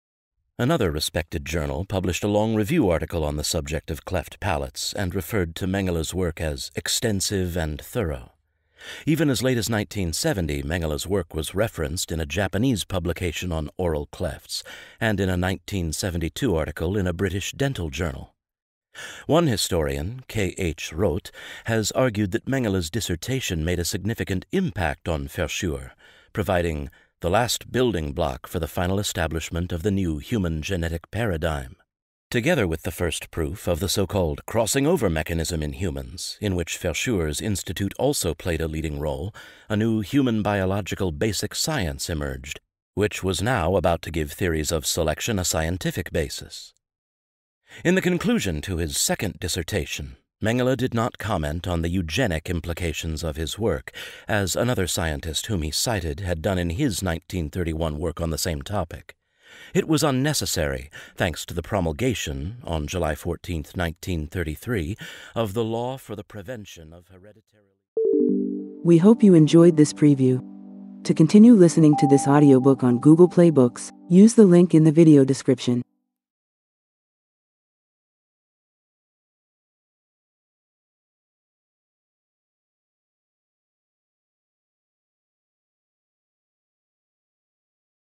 Another respected journal published a long review article on the subject of cleft palates and referred to Mengele's work as extensive and thorough. Even as late as nineteen seventy, Mengele's work was referenced in a Japanese publication on oral clefts and in a nineteen seventy-two article in a British dental journal. One historian, K H Roth, has argued that Mengele's dissertation made a significant impact on Verschuer, providing the last building block for the final establishment of the new human genetic paradigm. Together with the first proof of the so-called crossing-over mechanism in humans, in which Verschuer's institute also played a leading role, a new human biological basic science emerged, which was now about to give theories of selection a scientific basis. In the conclusion to his second dissertation, Mengele did not comment on the eugenic implications of his work, as another scientist whom he cited had done in his nineteen thirty-one work on the same topic. It was unnecessary, thanks to the promulgation, on July fourteenth, nineteen thirty-three, of the Law for the Prevention of Hereditary... We hope you enjoyed this preview. To continue listening to this audiobook on Google Play Books, use the link in the video description.